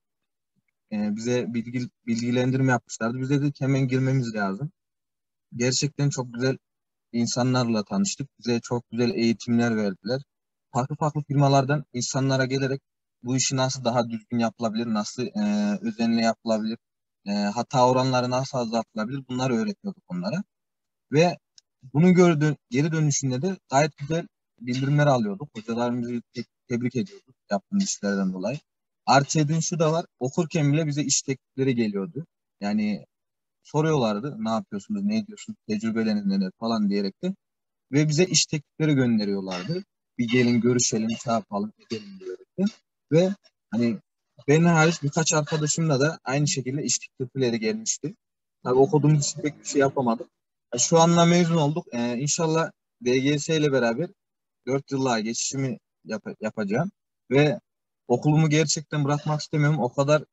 bize bilgilendirme yapmışlardı. Biz dedik hemen girmemiz lazım. Gerçekten çok güzel insanlarla tanıştık. Bize çok güzel eğitimler verdiler. Farklı farklı firmalardan insanlara gelerek bu işi nasıl daha düzgün yapılabilir, nasıl özenle yapılabilir, hata oranları nasıl azaltılabilir, bunları öğretiyorduk onlara. Ve bunu geri dönüşünde de gayet güzel bildirimler alıyorduk. Hocalarımızı tebrik ediyorduk yaptığımız işlerden dolayı. Artı şu da var, okurken bile bize iş teklifleri geliyordu. Yani soruyorlardı, ne yapıyorsunuz, ne ediyorsunuz, tecrübeleriniz neler falan diyerek de. Ve bize iş teklifleri gönderiyorlardı. Bir gelin görüşelim, şey yapalım, edelim diyerek de. Ve hani ben hariç birkaç arkadaşımla da aynı şekilde iş teklifleri gelmişti. Tabii okuduğumuz için pek bir şey yapamadık. Şu anla mezun olduk. İnşallah DGS ile beraber 4 yıllığa geçişimi yapacağım. Ve okulumu gerçekten bırakmak istemiyorum. O kadar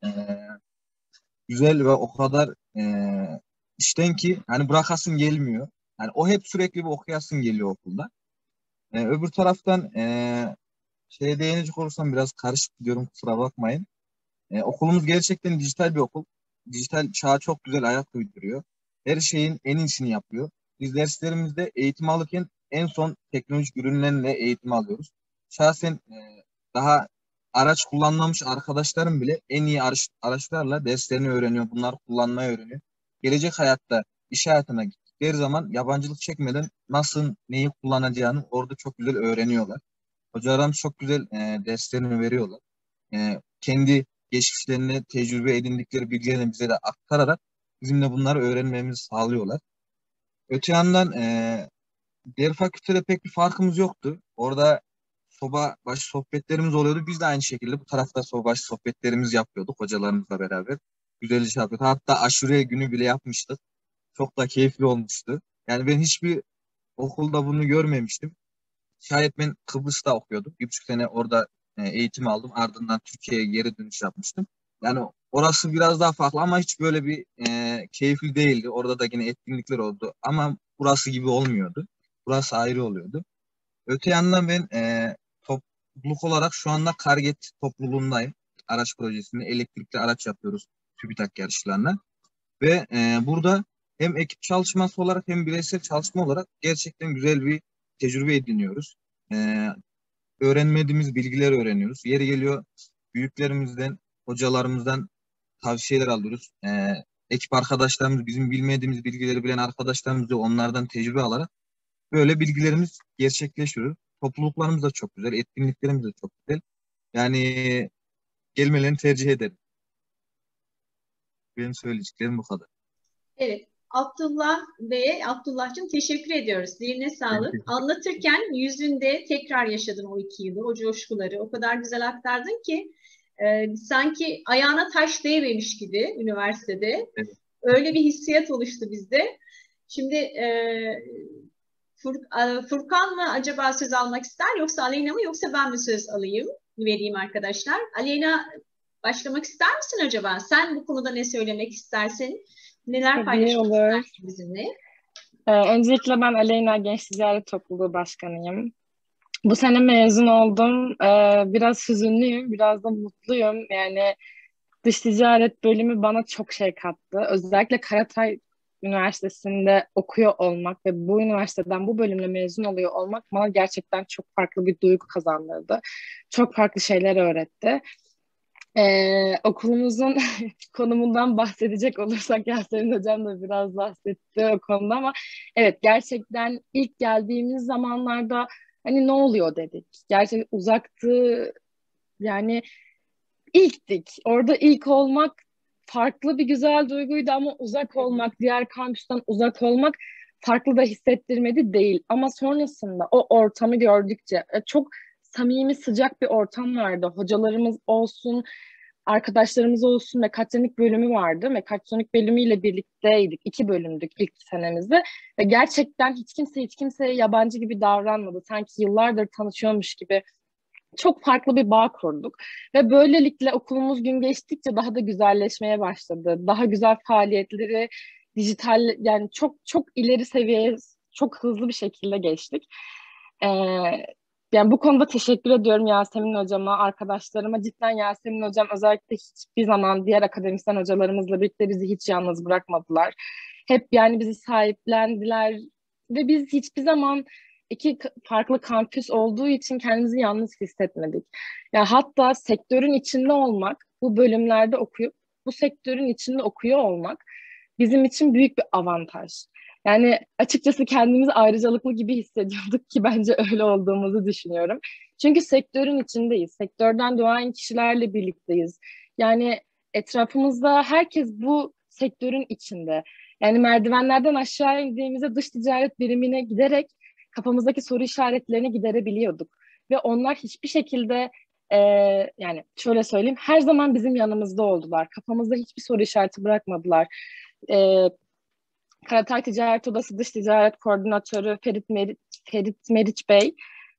güzel ve o kadar işten ki hani bırakasın gelmiyor. Yani o hep sürekli bir okuyasın geliyor okulda. Öbür taraftan şeye değinecek olursam biraz karışık gidiyorum, kusura bakmayın. Okulumuz gerçekten dijital bir okul. Dijital çağa çok güzel ayak uyduruyor. Her şeyin en iyisini yapıyor. Biz derslerimizde eğitim alırken en son teknolojik ürünlerle eğitim alıyoruz. Şahsen daha araç kullanmamış arkadaşlarım bile en iyi araçlarla derslerini öğreniyor. Bunları kullanmayı öğreniyor. Gelecek hayatta iş hayatına gittikleri zaman yabancılık çekmeden nasıl neyi kullanacağını orada çok güzel öğreniyorlar. Hocalarım çok güzel derslerini veriyorlar. Kendi geçmişlerine tecrübe edindikleri bilgilerini bize de aktararak bizimle bunları öğrenmemizi sağlıyorlar. Öte yandan diğer fakültede pek bir farkımız yoktu. Orada soba başı sohbetlerimiz oluyordu. Biz de aynı şekilde bu tarafta soba başı sohbetlerimizi yapıyorduk hocalarımızla beraber. Güzelce yapıyorduk. Hatta aşure günü bile yapmıştık. Çok da keyifli olmuştu. Yani ben hiçbir okulda bunu görmemiştim. Şayet ben Kıbrıs'ta okuyordum. 1,5 sene orada eğitim aldım. Ardından Türkiye'ye geri dönüş yapmıştım. Yani orası biraz daha farklı ama hiç böyle bir keyifli değildi. Orada da yine etkinlikler oldu. Ama burası gibi olmuyordu. Burası ayrı oluyordu. Öte yandan ben topluluk olarak şu anda Karget topluluğundayım. Araç projesinde elektrikli araç yapıyoruz TÜBİTAK yarışlarına. Ve burada hem ekip çalışması olarak hem bireysel çalışma olarak gerçekten güzel bir tecrübe ediniyoruz. Öğrenmediğimiz bilgiler öğreniyoruz. Yeri geliyor büyüklerimizden, hocalarımızdan tavsiyeler alıyoruz. Ekip arkadaşlarımız, bizim bilmediğimiz bilgileri bilen arkadaşlarımız da onlardan tecrübe alarak böyle bilgilerimiz gerçekleşiyor. Topluluklarımız da çok güzel, etkinliklerimiz de çok güzel. Yani gelmelerini tercih ederim. Benim söyleyeceklerim bu kadar. Evet, Abdullah Bey'e, Abdullah'cığım teşekkür ediyoruz. Diline sağlık. Anlatırken yüzünde tekrar yaşadın o 2 yılı, o coşkuları. O kadar güzel aktardın ki sanki ayağına taş değmemiş gibi üniversitede. Evet. Öyle bir hissiyat oluştu bizde. Şimdi Furkan mı acaba söz almak ister yoksa Aleyna mı, yoksa ben mi söz vereyim arkadaşlar? Aleyna, başlamak ister misin acaba? Sen bu konuda ne söylemek istersin? Neler Tabii paylaşmak olur. istersin bizimle? Öncelikle ben Aleyna Genç Ticaret Topluluğu Başkanıyım. Bu sene mezun oldum. Biraz hüzünlüyüm, biraz da mutluyum. Yani dış ticaret bölümü bana çok şey kattı. Özellikle Karatay Üniversitesi'nde okuyor olmak ve bu üniversiteden bu bölümle mezun oluyor olmak bana gerçekten çok farklı bir duygu kazandırdı. Çok farklı şeyler öğretti. Okulumuzun konumundan bahsedecek olursak Yasemin Hocam da biraz bahsetti o konuda ama evet gerçekten ilk geldiğimiz zamanlarda hani ne oluyor dedik. Gerçekten uzaktı yani ilktik. Orada ilk olmak farklı bir güzel duyguydu ama uzak olmak, diğer kampüsten uzak olmak farklı da hissettirmedi değil. Ama sonrasında o ortamı gördükçe çok samimi, sıcak bir ortam vardı. Hocalarımız olsun, arkadaşlarımız olsun, mekatronik bölümü vardı. Mekatronik bölümüyle birlikteydik. 2 bölümdük ilk senemizde. Ve gerçekten hiç kimseye yabancı gibi davranmadı. Sanki yıllardır tanışıyormuş gibi çok farklı bir bağ kurduk. Ve böylelikle okulumuz gün geçtikçe daha da güzelleşmeye başladı. Daha güzel faaliyetleri, dijital yani çok ileri seviyeye çok hızlı bir şekilde geçtik. Ee, Yani bu konuda teşekkür ediyorum Yasemin hocama, arkadaşlarıma. Cidden Yasemin hocam özellikle hiçbir zaman diğer akademisyen hocalarımızla birlikte bizi hiç yalnız bırakmadılar. Hep yani bizi sahiplendiler ve biz hiçbir zaman farklı kampüs olduğu için kendimizi yalnız hissetmedik. Yani hatta sektörün içinde olmak, bu bölümlerde okuyup bu sektörün içinde okuyor olmak bizim için büyük bir avantaj. Yani açıkçası kendimizi ayrıcalıklı gibi hissediyorduk ki bence öyle olduğumuzu düşünüyorum. Çünkü sektörün içindeyiz. Sektörden doğan kişilerle birlikteyiz. Yani etrafımızda herkes bu sektörün içinde. Yani merdivenlerden aşağı indiğimizde dış ticaret birimine giderek kafamızdaki soru işaretlerini giderebiliyorduk. Ve onlar hiçbir şekilde e, yani şöyle söyleyeyim her zaman bizim yanımızda oldular. Kafamızda hiçbir soru işareti bırakmadılar. E, Karatay Ticaret Odası Dış Ticaret Koordinatörü Ferit Meriç Bey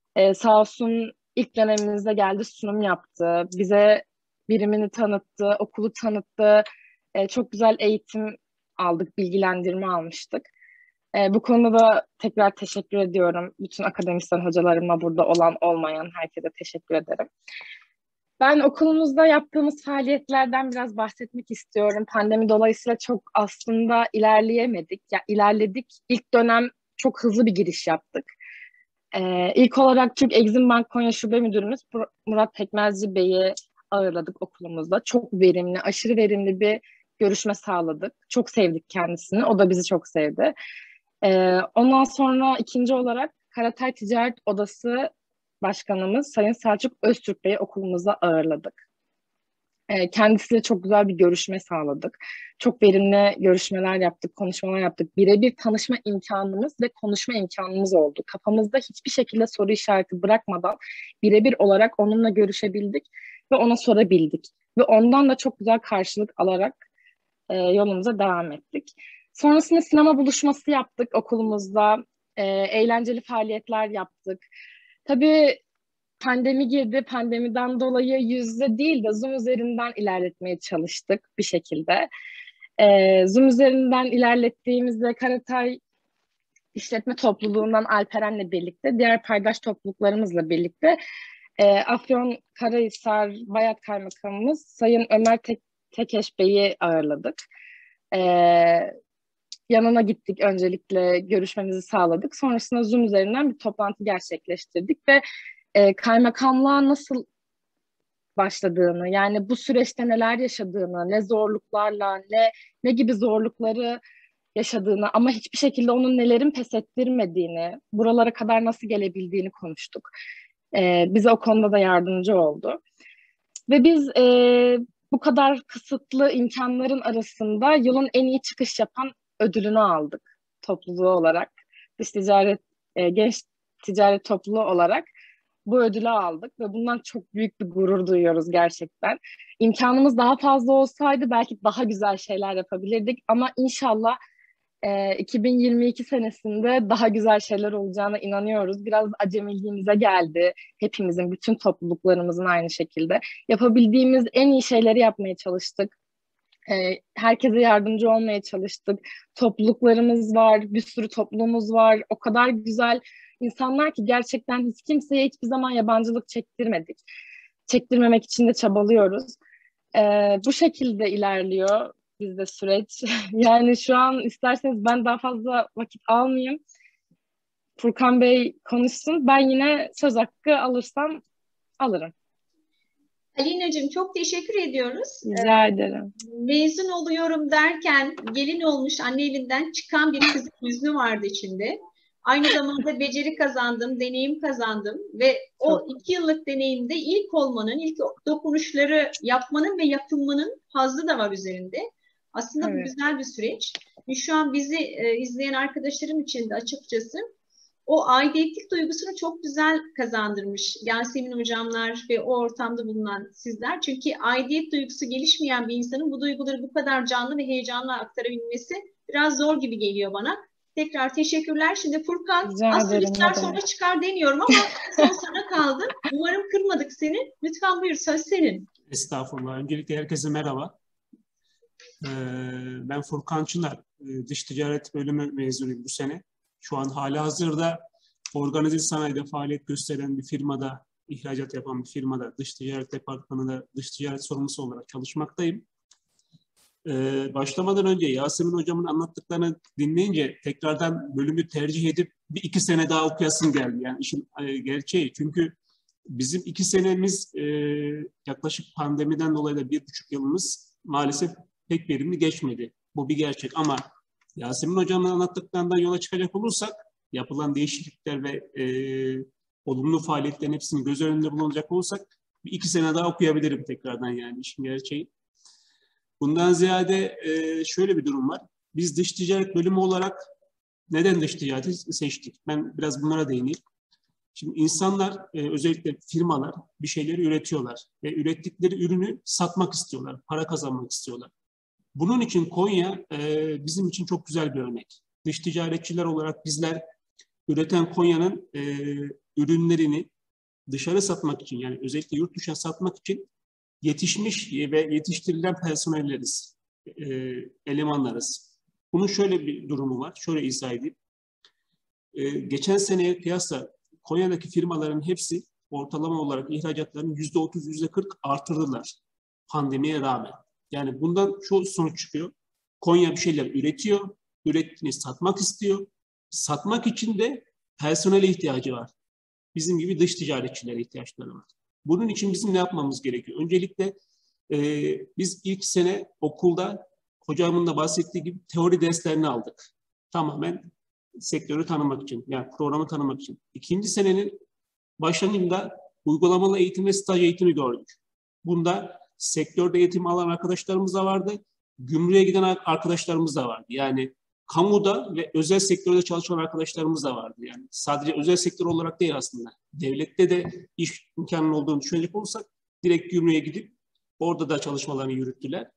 sağ olsun ilk dönemimizde geldi sunum yaptı. Bize birimini tanıttı, okulu tanıttı. Çok güzel eğitim aldık, bilgilendirme almıştık. Bu konuda da tekrar teşekkür ediyorum. Bütün akademisyen hocalarıma burada olan olmayan herkese teşekkür ederim. Ben okulumuzda yaptığımız faaliyetlerden biraz bahsetmek istiyorum. Pandemi dolayısıyla çok aslında ilerleyemedik. Ya ilerledik. İlk dönem çok hızlı bir giriş yaptık. İlk olarak Türk Exim Bank Konya Şube Müdürümüz Murat Pekmezci Bey'i ağırladık okulumuzda. Çok verimli, aşırı verimli bir görüşme sağladık. Çok sevdik kendisini. O da bizi çok sevdi. Ondan sonra ikinci olarak Karatay Ticaret Odası Başkanımız Sayın Selçuk Öztürk Bey'i okulumuza ağırladık. Kendisiyle çok güzel bir görüşme sağladık. Çok verimli görüşmeler yaptık, konuşmalar yaptık. Birebir tanışma imkanımız ve konuşma imkanımız oldu. Kafamızda hiçbir şekilde soru işareti bırakmadan birebir olarak onunla görüşebildik ve ona sorabildik. Ve ondan da çok güzel karşılık alarak yolumuza devam ettik. Sonrasında sinema buluşması yaptık okulumuzda. Eğlenceli faaliyetler yaptık. Tabii pandemi girdi. Pandemiden dolayı yüz yüze değil de Zoom üzerinden ilerletmeye çalıştık bir şekilde. Zoom üzerinden ilerlettiğimizde Karatay İşletme Topluluğundan Alperen'le birlikte, diğer paydaş topluluklarımızla birlikte Afyonkarahisar Bayat Kaymakamımız Sayın Ömer Tekeş Bey'i ağırladık. Yanına gittik, öncelikle görüşmemizi sağladık. Sonrasında Zoom üzerinden bir toplantı gerçekleştirdik ve kaymakamlığa nasıl başladığını, yani bu süreçte neler yaşadığını, ne zorluklarla, ne gibi zorlukları yaşadığını ama hiçbir şekilde onun nelerin pes ettirmediğini, buralara kadar nasıl gelebildiğini konuştuk. Bize o konuda da yardımcı oldu. Ve biz bu kadar kısıtlı imkanların arasında yılın en iyi çıkış yapan ödülünü aldık topluluğu olarak. Dış ticaret, genç ticaret topluluğu olarak bu ödülü aldık ve bundan çok büyük bir gurur duyuyoruz gerçekten. İmkanımız daha fazla olsaydı belki daha güzel şeyler yapabilirdik ama inşallah 2022 senesinde daha güzel şeyler olacağına inanıyoruz. Biraz acemiliğimize geldi. Hepimizin, bütün topluluklarımızın aynı şekilde. Yapabildiğimiz en iyi şeyleri yapmaya çalıştık. Herkese yardımcı olmaya çalıştık. Topluluklarımız var, bir sürü topluluğumuz var. O kadar güzel insanlar ki gerçekten hiç kimseye hiçbir zaman yabancılık çektirmedik. Çektirmemek için de çabalıyoruz. Bu şekilde ilerliyor bizde süreç. Yani şu an isterseniz ben daha fazla vakit almayayım. Furkan Bey konuşsun. Ben yine söz hakkı alırsam alırım. Alina'cığım çok teşekkür ediyoruz. Rica ederim. Mezun oluyorum derken gelin olmuş anne elinden çıkan bir kızın hüznü vardı içinde. Aynı zamanda beceri kazandım, deneyim kazandım ve o 2 yıllık deneyimde ilk olmanın, ilk dokunuşları yapmanın ve yapılmanın hazzı da var üzerinde. Aslında bu güzel bir süreç. Şu an bizi izleyen arkadaşlarım için de açıkçası o aidiyetlik duygusunu çok güzel kazandırmış Yasemin hocamlar ve o ortamda bulunan sizler. Çünkü aidiyet duygusu gelişmeyen bir insanın bu duyguları bu kadar canlı ve heyecanla aktarabilmesi biraz zor gibi geliyor bana. Tekrar teşekkürler. Şimdi Furkan, astrolistler sonra çıkar deniyorum ama son sana kaldı. Umarım kırmadık seni. Lütfen buyur, söz senin. Estağfurullah. Öncelikle herkese merhaba. Ben Furkan Çınar, Dış Ticaret Bölümü mezunuyum bu sene. Şu an halihazırda organize sanayide faaliyet gösteren bir firmada, ihracat yapan bir firmada, dış ticaret departmanında dış ticaret sorumlusu olarak çalışmaktayım. Başlamadan önce Yasemin hocamın anlattıklarını dinleyince tekrardan bölümü tercih edip bir 2 sene daha okuyasım geldi. Yani işin gerçeği. Çünkü bizim 2 senemiz yaklaşık pandemiden dolayı da 1,5 yılımız maalesef pek verimli geçmedi. Bu bir gerçek ama Yasemin hocamın anlattıklarından yola çıkacak olursak yapılan değişiklikler ve olumlu faaliyetlerin hepsini göz önünde bulunacak olursak bir 2 sene daha okuyabilirim tekrardan yani işin gerçeği. Bundan ziyade şöyle bir durum var. Biz dış ticaret bölümü olarak neden dış ticareti seçtik? Ben biraz bunlara değineyim. Şimdi insanlar, özellikle firmalar bir şeyleri üretiyorlar ve ürettikleri ürünü satmak istiyorlar, para kazanmak istiyorlar. Bunun için Konya bizim için çok güzel bir örnek. Dış ticaretçiler olarak bizler üreten Konya'nın ürünlerini dışarı satmak için, yani özellikle yurt dışına satmak için yetişmiş ve yetiştirilen personelleriz, elemanlarız. Bunun şöyle bir durumu var, şöyle izah edeyim. Geçen seneye kıyasla Konya'daki firmaların hepsi ortalama olarak ihracatlarını %30, %40 artırdılar pandemiye rağmen. Yani bundan şu sonuç çıkıyor. Konya bir şeyler üretiyor, ürettiğini satmak istiyor. Satmak için de personele ihtiyacı var. Bizim gibi dış ticaretçilere ihtiyaçları var. Bunun için bizim ne yapmamız gerekiyor? Öncelikle biz ilk sene okulda hocamın da bahsettiği gibi teori derslerini aldık. Tamamen sektörü tanımak için, yani programı tanımak için. İkinci senenin başlangıcında uygulamalı eğitim ve staj eğitimi gördük. Bunda sektörde eğitim alan arkadaşlarımız da vardı, gümrüğe giden arkadaşlarımız da vardı. Yani kamuda ve özel sektörde çalışan arkadaşlarımız da vardı. Yani sadece özel sektör olarak değil aslında. Devlette de iş imkanının olduğunu düşünecek olursak direkt gümrüğe gidip orada da çalışmalarını yürüttüler.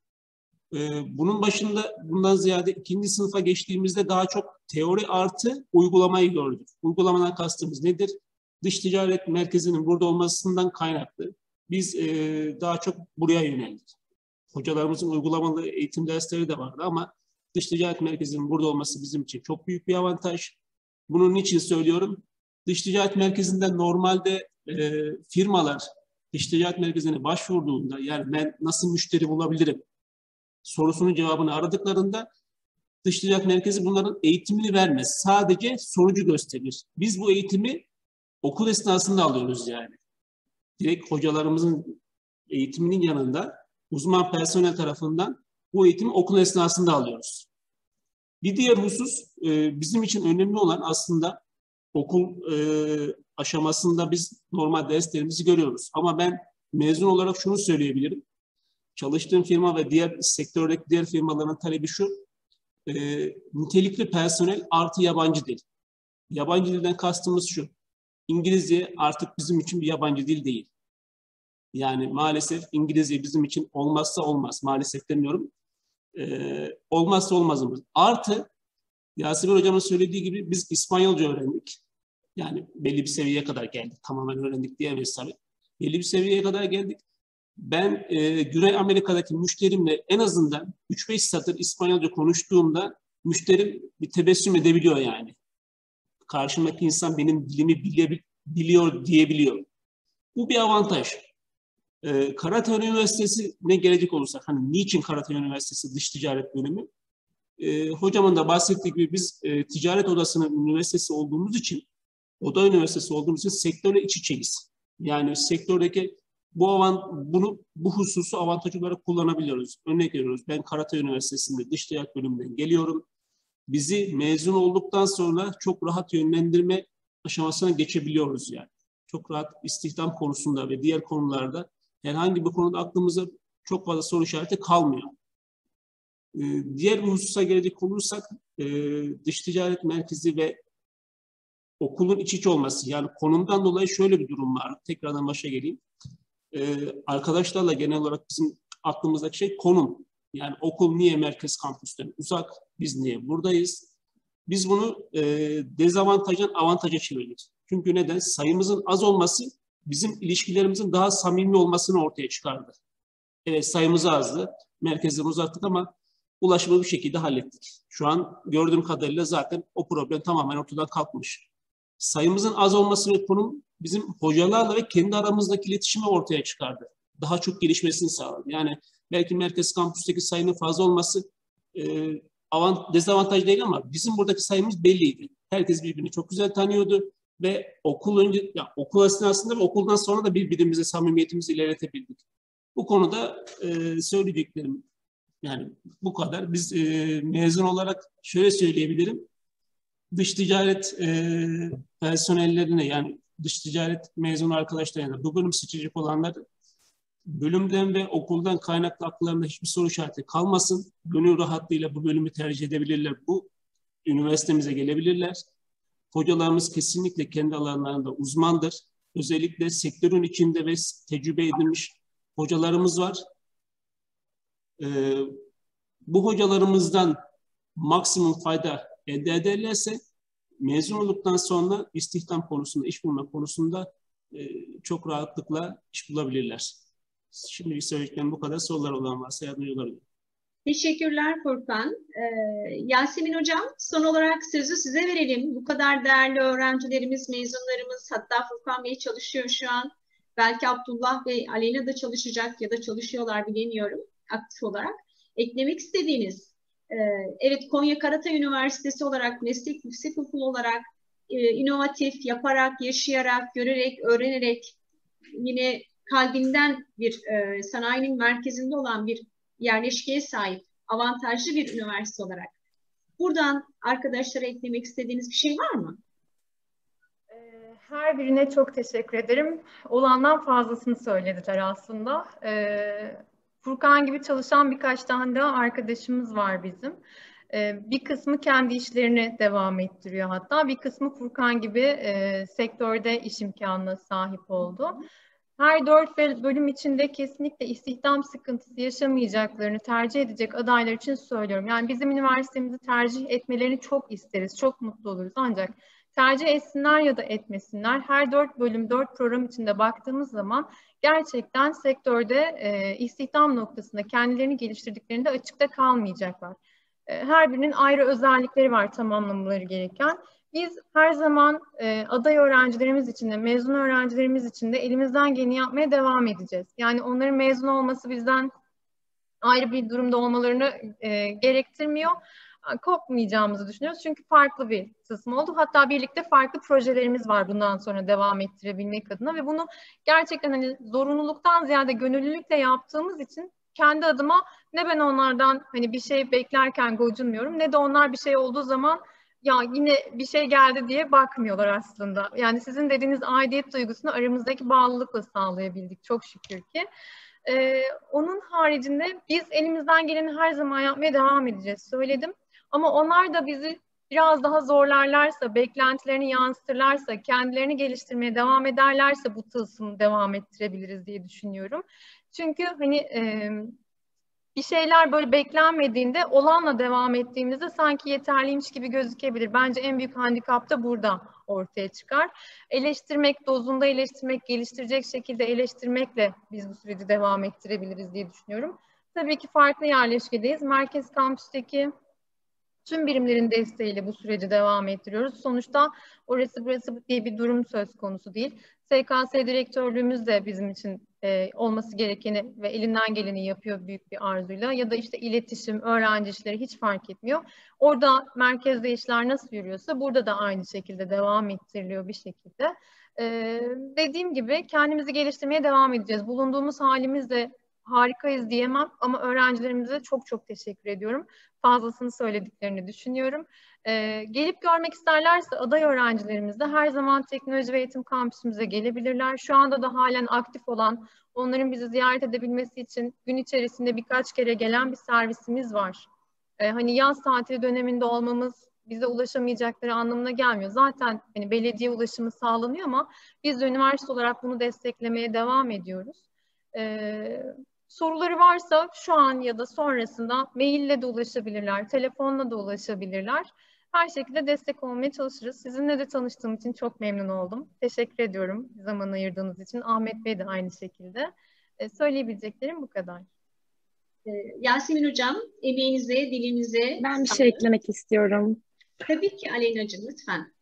Bunun başında bundan ziyade 2. sınıfa geçtiğimizde daha çok teori artı uygulamayı gördük. Uygulamadan kastımız nedir? Dış ticaret merkezinin burada olmasından kaynaklı. Biz daha çok buraya yöneldik. Hocalarımızın uygulamalı eğitim dersleri de vardı ama dış ticaret merkezinin burada olması bizim için çok büyük bir avantaj. Bunun için söylüyorum. Dış ticaret merkezinden normalde firmalar dış ticaret merkezine başvurduğunda yani ben nasıl müşteri bulabilirim sorusunun cevabını aradıklarında dış ticaret merkezi bunların eğitimini vermez. Sadece sonucu gösterir. Biz bu eğitimi okul esnasında alıyoruz yani. Direkt hocalarımızın eğitiminin yanında uzman personel tarafından bu eğitimi okul esnasında alıyoruz. Bir diğer husus bizim için önemli olan aslında okul aşamasında biz normal derslerimizi görüyoruz. Ama ben mezun olarak şunu söyleyebilirim. Çalıştığım firma ve diğer sektördeki diğer firmaların talebi şu. Nitelikli personel artı yabancı dil. Yabancı dilden kastımız şu. İngilizce artık bizim için bir yabancı dil değil. Yani maalesef İngilizce bizim için olmazsa olmaz. Maalesef demiyorum. Olmazsa olmazımız. Artı Yasemin hocamın söylediği gibi biz İspanyolca öğrendik. Yani belli bir seviyeye kadar geldik. Tamamen öğrendik diyemeyiz tabii. Belli bir seviyeye kadar geldik. Ben Güney Amerika'daki müşterimle en azından 3-5 satır İspanyolca konuştuğumda müşterim bir tebessüm edebiliyor yani. Karşımdaki insan benim dilimi biliyor diyebiliyor. Bu bir avantaj. Karatay Üniversitesi'ne gelecek olursak, hani niçin Karatay Üniversitesi Dış Ticaret Bölümü? Hocamın da bahsettiği gibi biz ticaret odasının üniversitesi olduğumuz için, oda üniversitesi olduğumuz için sektörle iç içeyiz. Yani sektördeki bu hususu avantaj olarak kullanabiliyoruz. Örnek veriyoruz. Ben Karatay Üniversitesi'nde Dış Ticaret Bölümünden geliyorum. Bizi mezun olduktan sonra çok rahat yönlendirme aşamasına geçebiliyoruz yani. Çok rahat istihdam konusunda ve diğer konularda herhangi bir konuda aklımıza çok fazla soru işareti kalmıyor. Diğer bir hususa gelecek olursak dış ticaret merkezi ve okulun iç içe olması. Yani konumdan dolayı şöyle bir durum var. Tekrardan başa geleyim. Arkadaşlarla genel olarak bizim aklımızdaki şey konum. Yani okul niye merkez kampüsten uzak? Biz niye buradayız? Biz bunu dezavantajdan avantaja çevirdik. Çünkü neden? Sayımızın az olması bizim ilişkilerimizin daha samimi olmasını ortaya çıkardı. Evet, sayımız azdı. Merkezden uzaktık ama ulaşımı bir şekilde hallettik. Şu an gördüğüm kadarıyla zaten o problem tamamen ortadan kalkmış. Sayımızın az olması ve konum bizim hocalarla ve kendi aramızdaki iletişimi ortaya çıkardı. Daha çok gelişmesini sağladı. Yani belki merkez kampüsteki sayının fazla olması dezavantaj değil ama bizim buradaki sayımız belliydi. Herkes birbirini çok güzel tanıyordu ve okul esnasında ve okuldan sonra da birbirimize samimiyetimizi ilerletebildik. Bu konuda söyleyeceklerim yani bu kadar. Biz mezun olarak şöyle söyleyebilirim. Dış ticaret personellerine yani dış ticaret mezunu arkadaşlarına bu bölüm seçecek olanlar bölümden ve okuldan kaynaklı akıllarında hiçbir soru işareti kalmasın. Gönül rahatlığıyla bu bölümü tercih edebilirler. Bu üniversitemize gelebilirler. Hocalarımız kesinlikle kendi alanlarında uzmandır. Özellikle sektörün içinde ve tecrübe edilmiş hocalarımız var. Bu hocalarımızdan maksimum fayda elde ederlerse mezun olduktan sonra istihdam konusunda, iş bulma konusunda çok rahatlıkla iş bulabilirler. Şimdilik söyleyeceklerim bu kadar. Sorular olan varsa yardımcı olabilirim. Teşekkürler Furkan. Yasemin Hocam, son olarak sözü size verelim. Bu kadar değerli öğrencilerimiz, mezunlarımız, hatta Furkan Bey çalışıyor şu an. Belki Abdullah Bey, Aleyna da çalışacak ya da çalışıyorlar bilemiyorum aktif olarak. Eklemek istediğiniz, evet Konya Karatay Üniversitesi olarak, meslek yüksekokulu olarak inovatif, yaparak, yaşayarak, görerek, öğrenerek yine kalbinden bir sanayinin merkezinde olan bir yerleşkeye sahip avantajlı bir üniversite olarak. Buradan arkadaşlara eklemek istediğiniz bir şey var mı? Her birine çok teşekkür ederim. Olandan fazlasını söylediler aslında. Furkan gibi çalışan birkaç tane daha arkadaşımız var bizim. Bir kısmı kendi işlerini devam ettiriyor hatta. Bir kısmı Furkan gibi sektörde iş imkanına sahip oldu. Her 4 bölüm içinde kesinlikle istihdam sıkıntısı yaşamayacaklarını tercih edecek adaylar için söylüyorum. Yani bizim üniversitemizi tercih etmelerini çok isteriz, çok mutlu oluruz. Ancak tercih etsinler ya da etmesinler, her 4 bölüm, 4 program içinde baktığımız zaman gerçekten sektörde istihdam noktasında kendilerini geliştirdiklerinde açıkta kalmayacaklar. Her birinin ayrı özellikleri var tamamlamaları gereken. Biz her zaman aday öğrencilerimiz için de, mezun öğrencilerimiz için de elimizden geleni yapmaya devam edeceğiz. Yani onların mezun olması bizden ayrı bir durumda olmalarını gerektirmiyor. Kopmayacağımızı düşünüyoruz. Çünkü farklı bir kısım oldu. Hatta birlikte farklı projelerimiz var bundan sonra devam ettirebilmek adına ve bunu gerçekten hani zorunluluktan ziyade gönüllülükle yaptığımız için kendi adıma ne ben onlardan hani bir şey beklerken gocunmuyorum ne de onlar bir şey olduğu zaman ya yine bir şey geldi diye bakmıyorlar aslında. Yani sizin dediğiniz aidiyet duygusunu aramızdaki bağlılıkla sağlayabildik çok şükür ki. Onun haricinde biz elimizden geleni her zaman yapmaya devam edeceğiz söyledim. Ama onlar da bizi biraz daha zorlarlarsa, beklentilerini yansıtırlarsa, kendilerini geliştirmeye devam ederlerse bu tılsımı devam ettirebiliriz diye düşünüyorum. Çünkü hani bir şeyler böyle beklenmediğinde olanla devam ettiğimizde sanki yeterliymiş gibi gözükebilir. Bence en büyük handikap da burada ortaya çıkar. Eleştirmek, dozunda eleştirmek, geliştirecek şekilde eleştirmekle biz bu süreci devam ettirebiliriz diye düşünüyorum. Tabii ki farklı yerleşkedeyiz. Merkez Kampüs'teki tüm birimlerin desteğiyle bu süreci devam ettiriyoruz. Sonuçta orası burası diye bir durum söz konusu değil. SKS direktörlüğümüz de bizim için olması gerekeni ve elinden geleni yapıyor büyük bir arzuyla. Ya da işte iletişim, öğrenci işleri hiç fark etmiyor. Orada merkezde işler nasıl yürüyorsa burada da aynı şekilde devam ettiriliyor bir şekilde. Dediğim gibi kendimizi geliştirmeye devam edeceğiz. Bulunduğumuz halimizle harikayız diyemem ama öğrencilerimize çok çok teşekkür ediyorum. Fazlasını söylediklerini düşünüyorum. Gelip görmek isterlerse aday öğrencilerimiz de her zaman Teknoloji ve Eğitim Kampüsümüze gelebilirler. Şu anda da halen aktif olan, onların bizi ziyaret edebilmesi için gün içerisinde birkaç kere gelen bir servisimiz var. Hani yaz tatili döneminde olmamız bize ulaşamayacakları anlamına gelmiyor. Zaten hani belediye ulaşımı sağlanıyor ama biz de üniversite olarak bunu desteklemeye devam ediyoruz. Soruları varsa şu an ya da sonrasında maille de ulaşabilirler, telefonla da ulaşabilirler. Her şekilde destek olmaya çalışırız. Sizinle de tanıştığım için çok memnun oldum. Teşekkür ediyorum zaman ayırdığınız için. Ahmet Bey de aynı şekilde. Söyleyebileceklerim bu kadar. Yasemin Hocam, emeğinize, dilinize Ben bir şey eklemek istiyorum. Tabii ki Aleyna'cığım, lütfen.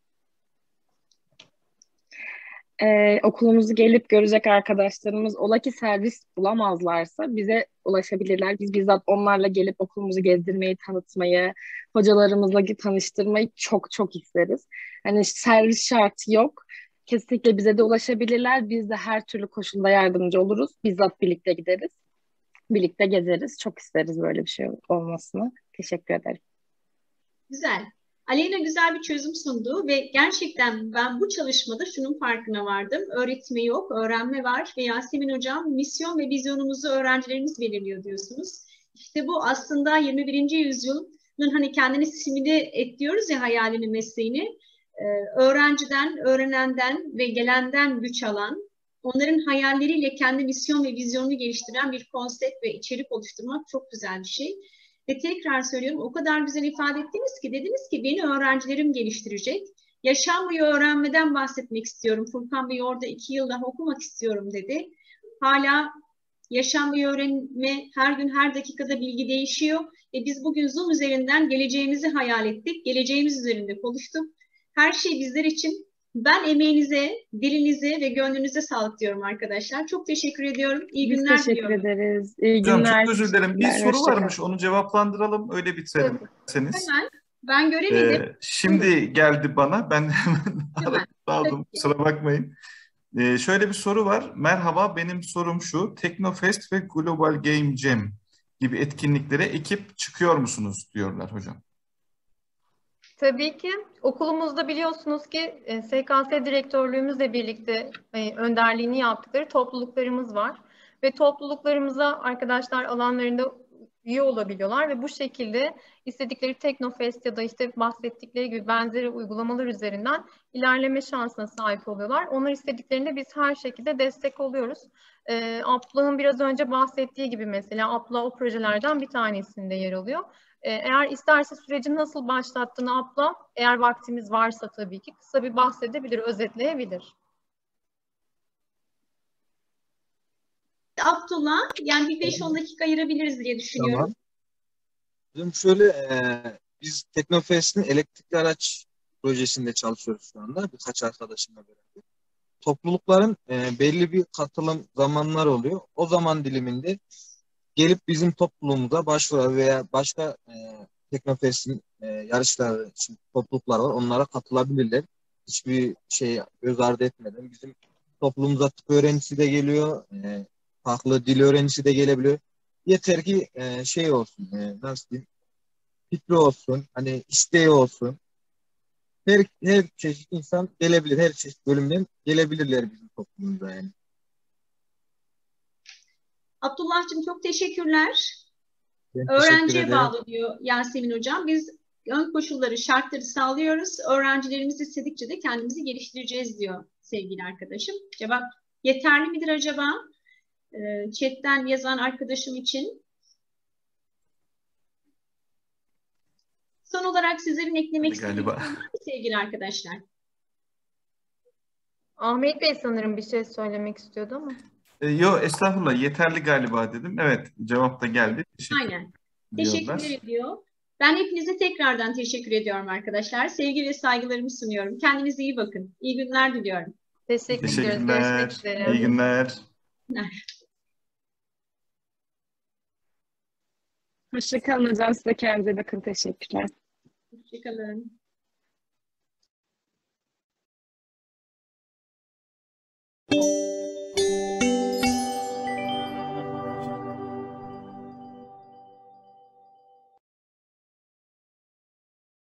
Okulumuzu gelip görecek arkadaşlarımız ola ki servis bulamazlarsa bize ulaşabilirler. Biz bizzat onlarla gelip okulumuzu gezdirmeyi, tanıtmayı, hocalarımızla tanıştırmayı çok çok isteriz. Hani servis şartı yok. Kesinlikle bize de ulaşabilirler. Biz de her türlü koşulda yardımcı oluruz. Bizzat birlikte gideriz. Birlikte gezeriz. Çok isteriz böyle bir şey olmasını. Teşekkür ederim. Güzel. Aleyna güzel bir çözüm sundu ve gerçekten ben bu çalışmada şunun farkına vardım. Öğretme yok, öğrenme var ve Yasemin Hocam misyon ve vizyonumuzu öğrencilerimiz belirliyor diyorsunuz. İşte bu aslında 21. yüzyılın hani kendini simüle et diyoruz ya hayalini, mesleğini. Öğrenciden, öğrenenden ve gelenden güç alan, onların hayalleriyle kendi misyon ve vizyonunu geliştiren bir konsept ve içerik oluşturmak çok güzel bir şey. Ve tekrar söylüyorum, o kadar güzel ifade ettiniz ki, dediniz ki beni öğrencilerim geliştirecek. Yaşam boyu öğrenmeden bahsetmek istiyorum. Furkan Bey orada 2 yıl daha okumak istiyorum dedi. Hala yaşam boyu öğrenme, her gün her dakikada bilgi değişiyor. Biz bugün Zoom üzerinden geleceğimizi hayal ettik. Geleceğimiz üzerinde konuştuk. Her şey bizler için. Ben emeğinize, dilinize ve gönlünüze sağlık diyorum arkadaşlar. Çok teşekkür ediyorum. İyi günler Biz teşekkür diliyorum. ederiz. İyi Hocam günler. çok özür dilerim. Bir soru Hoşça varmış. kalın. Onu cevaplandıralım. Öyle bitirelim derseniz. Hemen. Ben göremedim. Şimdi geldi bana. Ben de hemen aldım. Kusura bakmayın. Şöyle bir soru var. Merhaba, benim sorum şu. Teknofest ve Global Game Jam gibi etkinliklere ekip çıkıyor musunuz diyorlar hocam. Tabii ki. Okulumuzda biliyorsunuz ki SKS direktörlüğümüzle birlikte önderliğini yaptıkları topluluklarımız var. Ve topluluklarımıza arkadaşlar alanlarında üye olabiliyorlar ve bu şekilde istedikleri Teknofest ya da işte bahsettikleri gibi benzeri uygulamalar üzerinden ilerleme şansına sahip oluyorlar. Onlar istediklerinde biz her şekilde destek oluyoruz. Abdullah'ın biraz önce bahsettiği gibi mesela Abdullah o projelerden bir tanesinde yer alıyor. Eğer isterse süreci nasıl başlattığını Abla, eğer vaktimiz varsa tabii ki kısa bir bahsedebilir, özetleyebilir. Abdullah, yani bir 5-10 dakika ayırabiliriz diye düşünüyorum. Tamam. Şöyle, biz Teknofest'in elektrikli araç projesinde çalışıyoruz şu anda. Birkaç arkadaşımla beraber. Toplulukların belli bir katılım zamanları oluyor. O zaman diliminde gelip bizim topluluğumuza başvuru veya başka Teknofest'in yarışları için topluluklar var. Onlara katılabilirler. Hiçbir şey göz ardı etmeden. Bizim topluluğumuza tıp öğrencisi de geliyor. Farklı dil öğrencisi de gelebiliyor. Yeter ki şey olsun. Nasıl diyeyim? Fikri olsun. Hani isteği olsun. Her çeşit insan gelebilir. Her çeşit bölümden gelebilirler bizim toplumumuza yani. Abdullah'cığım çok teşekkürler. Ben Öğrenciye teşekkür ederim. bağlı diyor Yasemin Hocam. Biz ön koşulları, şartları sağlıyoruz. Öğrencilerimiz istedikçe de kendimizi geliştireceğiz diyor sevgili arkadaşım. Cevap yeterli midir acaba? Chat'ten yazan arkadaşım için. Son olarak sizlerin eklemek istediğiniz var mı sevgili arkadaşlar? Ahmet Bey sanırım bir şey söylemek istiyordu ama. Yok estağfurullah, yeterli galiba dedim. Evet, cevap da geldi. Teşekkür Aynen. ediyorlar. Teşekkür ediyor. Ben hepinize tekrardan teşekkür ediyorum arkadaşlar. Sevgi ve saygılarımı sunuyorum. Kendinize iyi bakın. İyi günler diliyorum. Teşekkür ediyoruz. Teşekkürler. Görüşmek üzere. İyi günler. Hoşça kalın hocam. Size kendinize bakın. Teşekkürler. Hoşçakalın.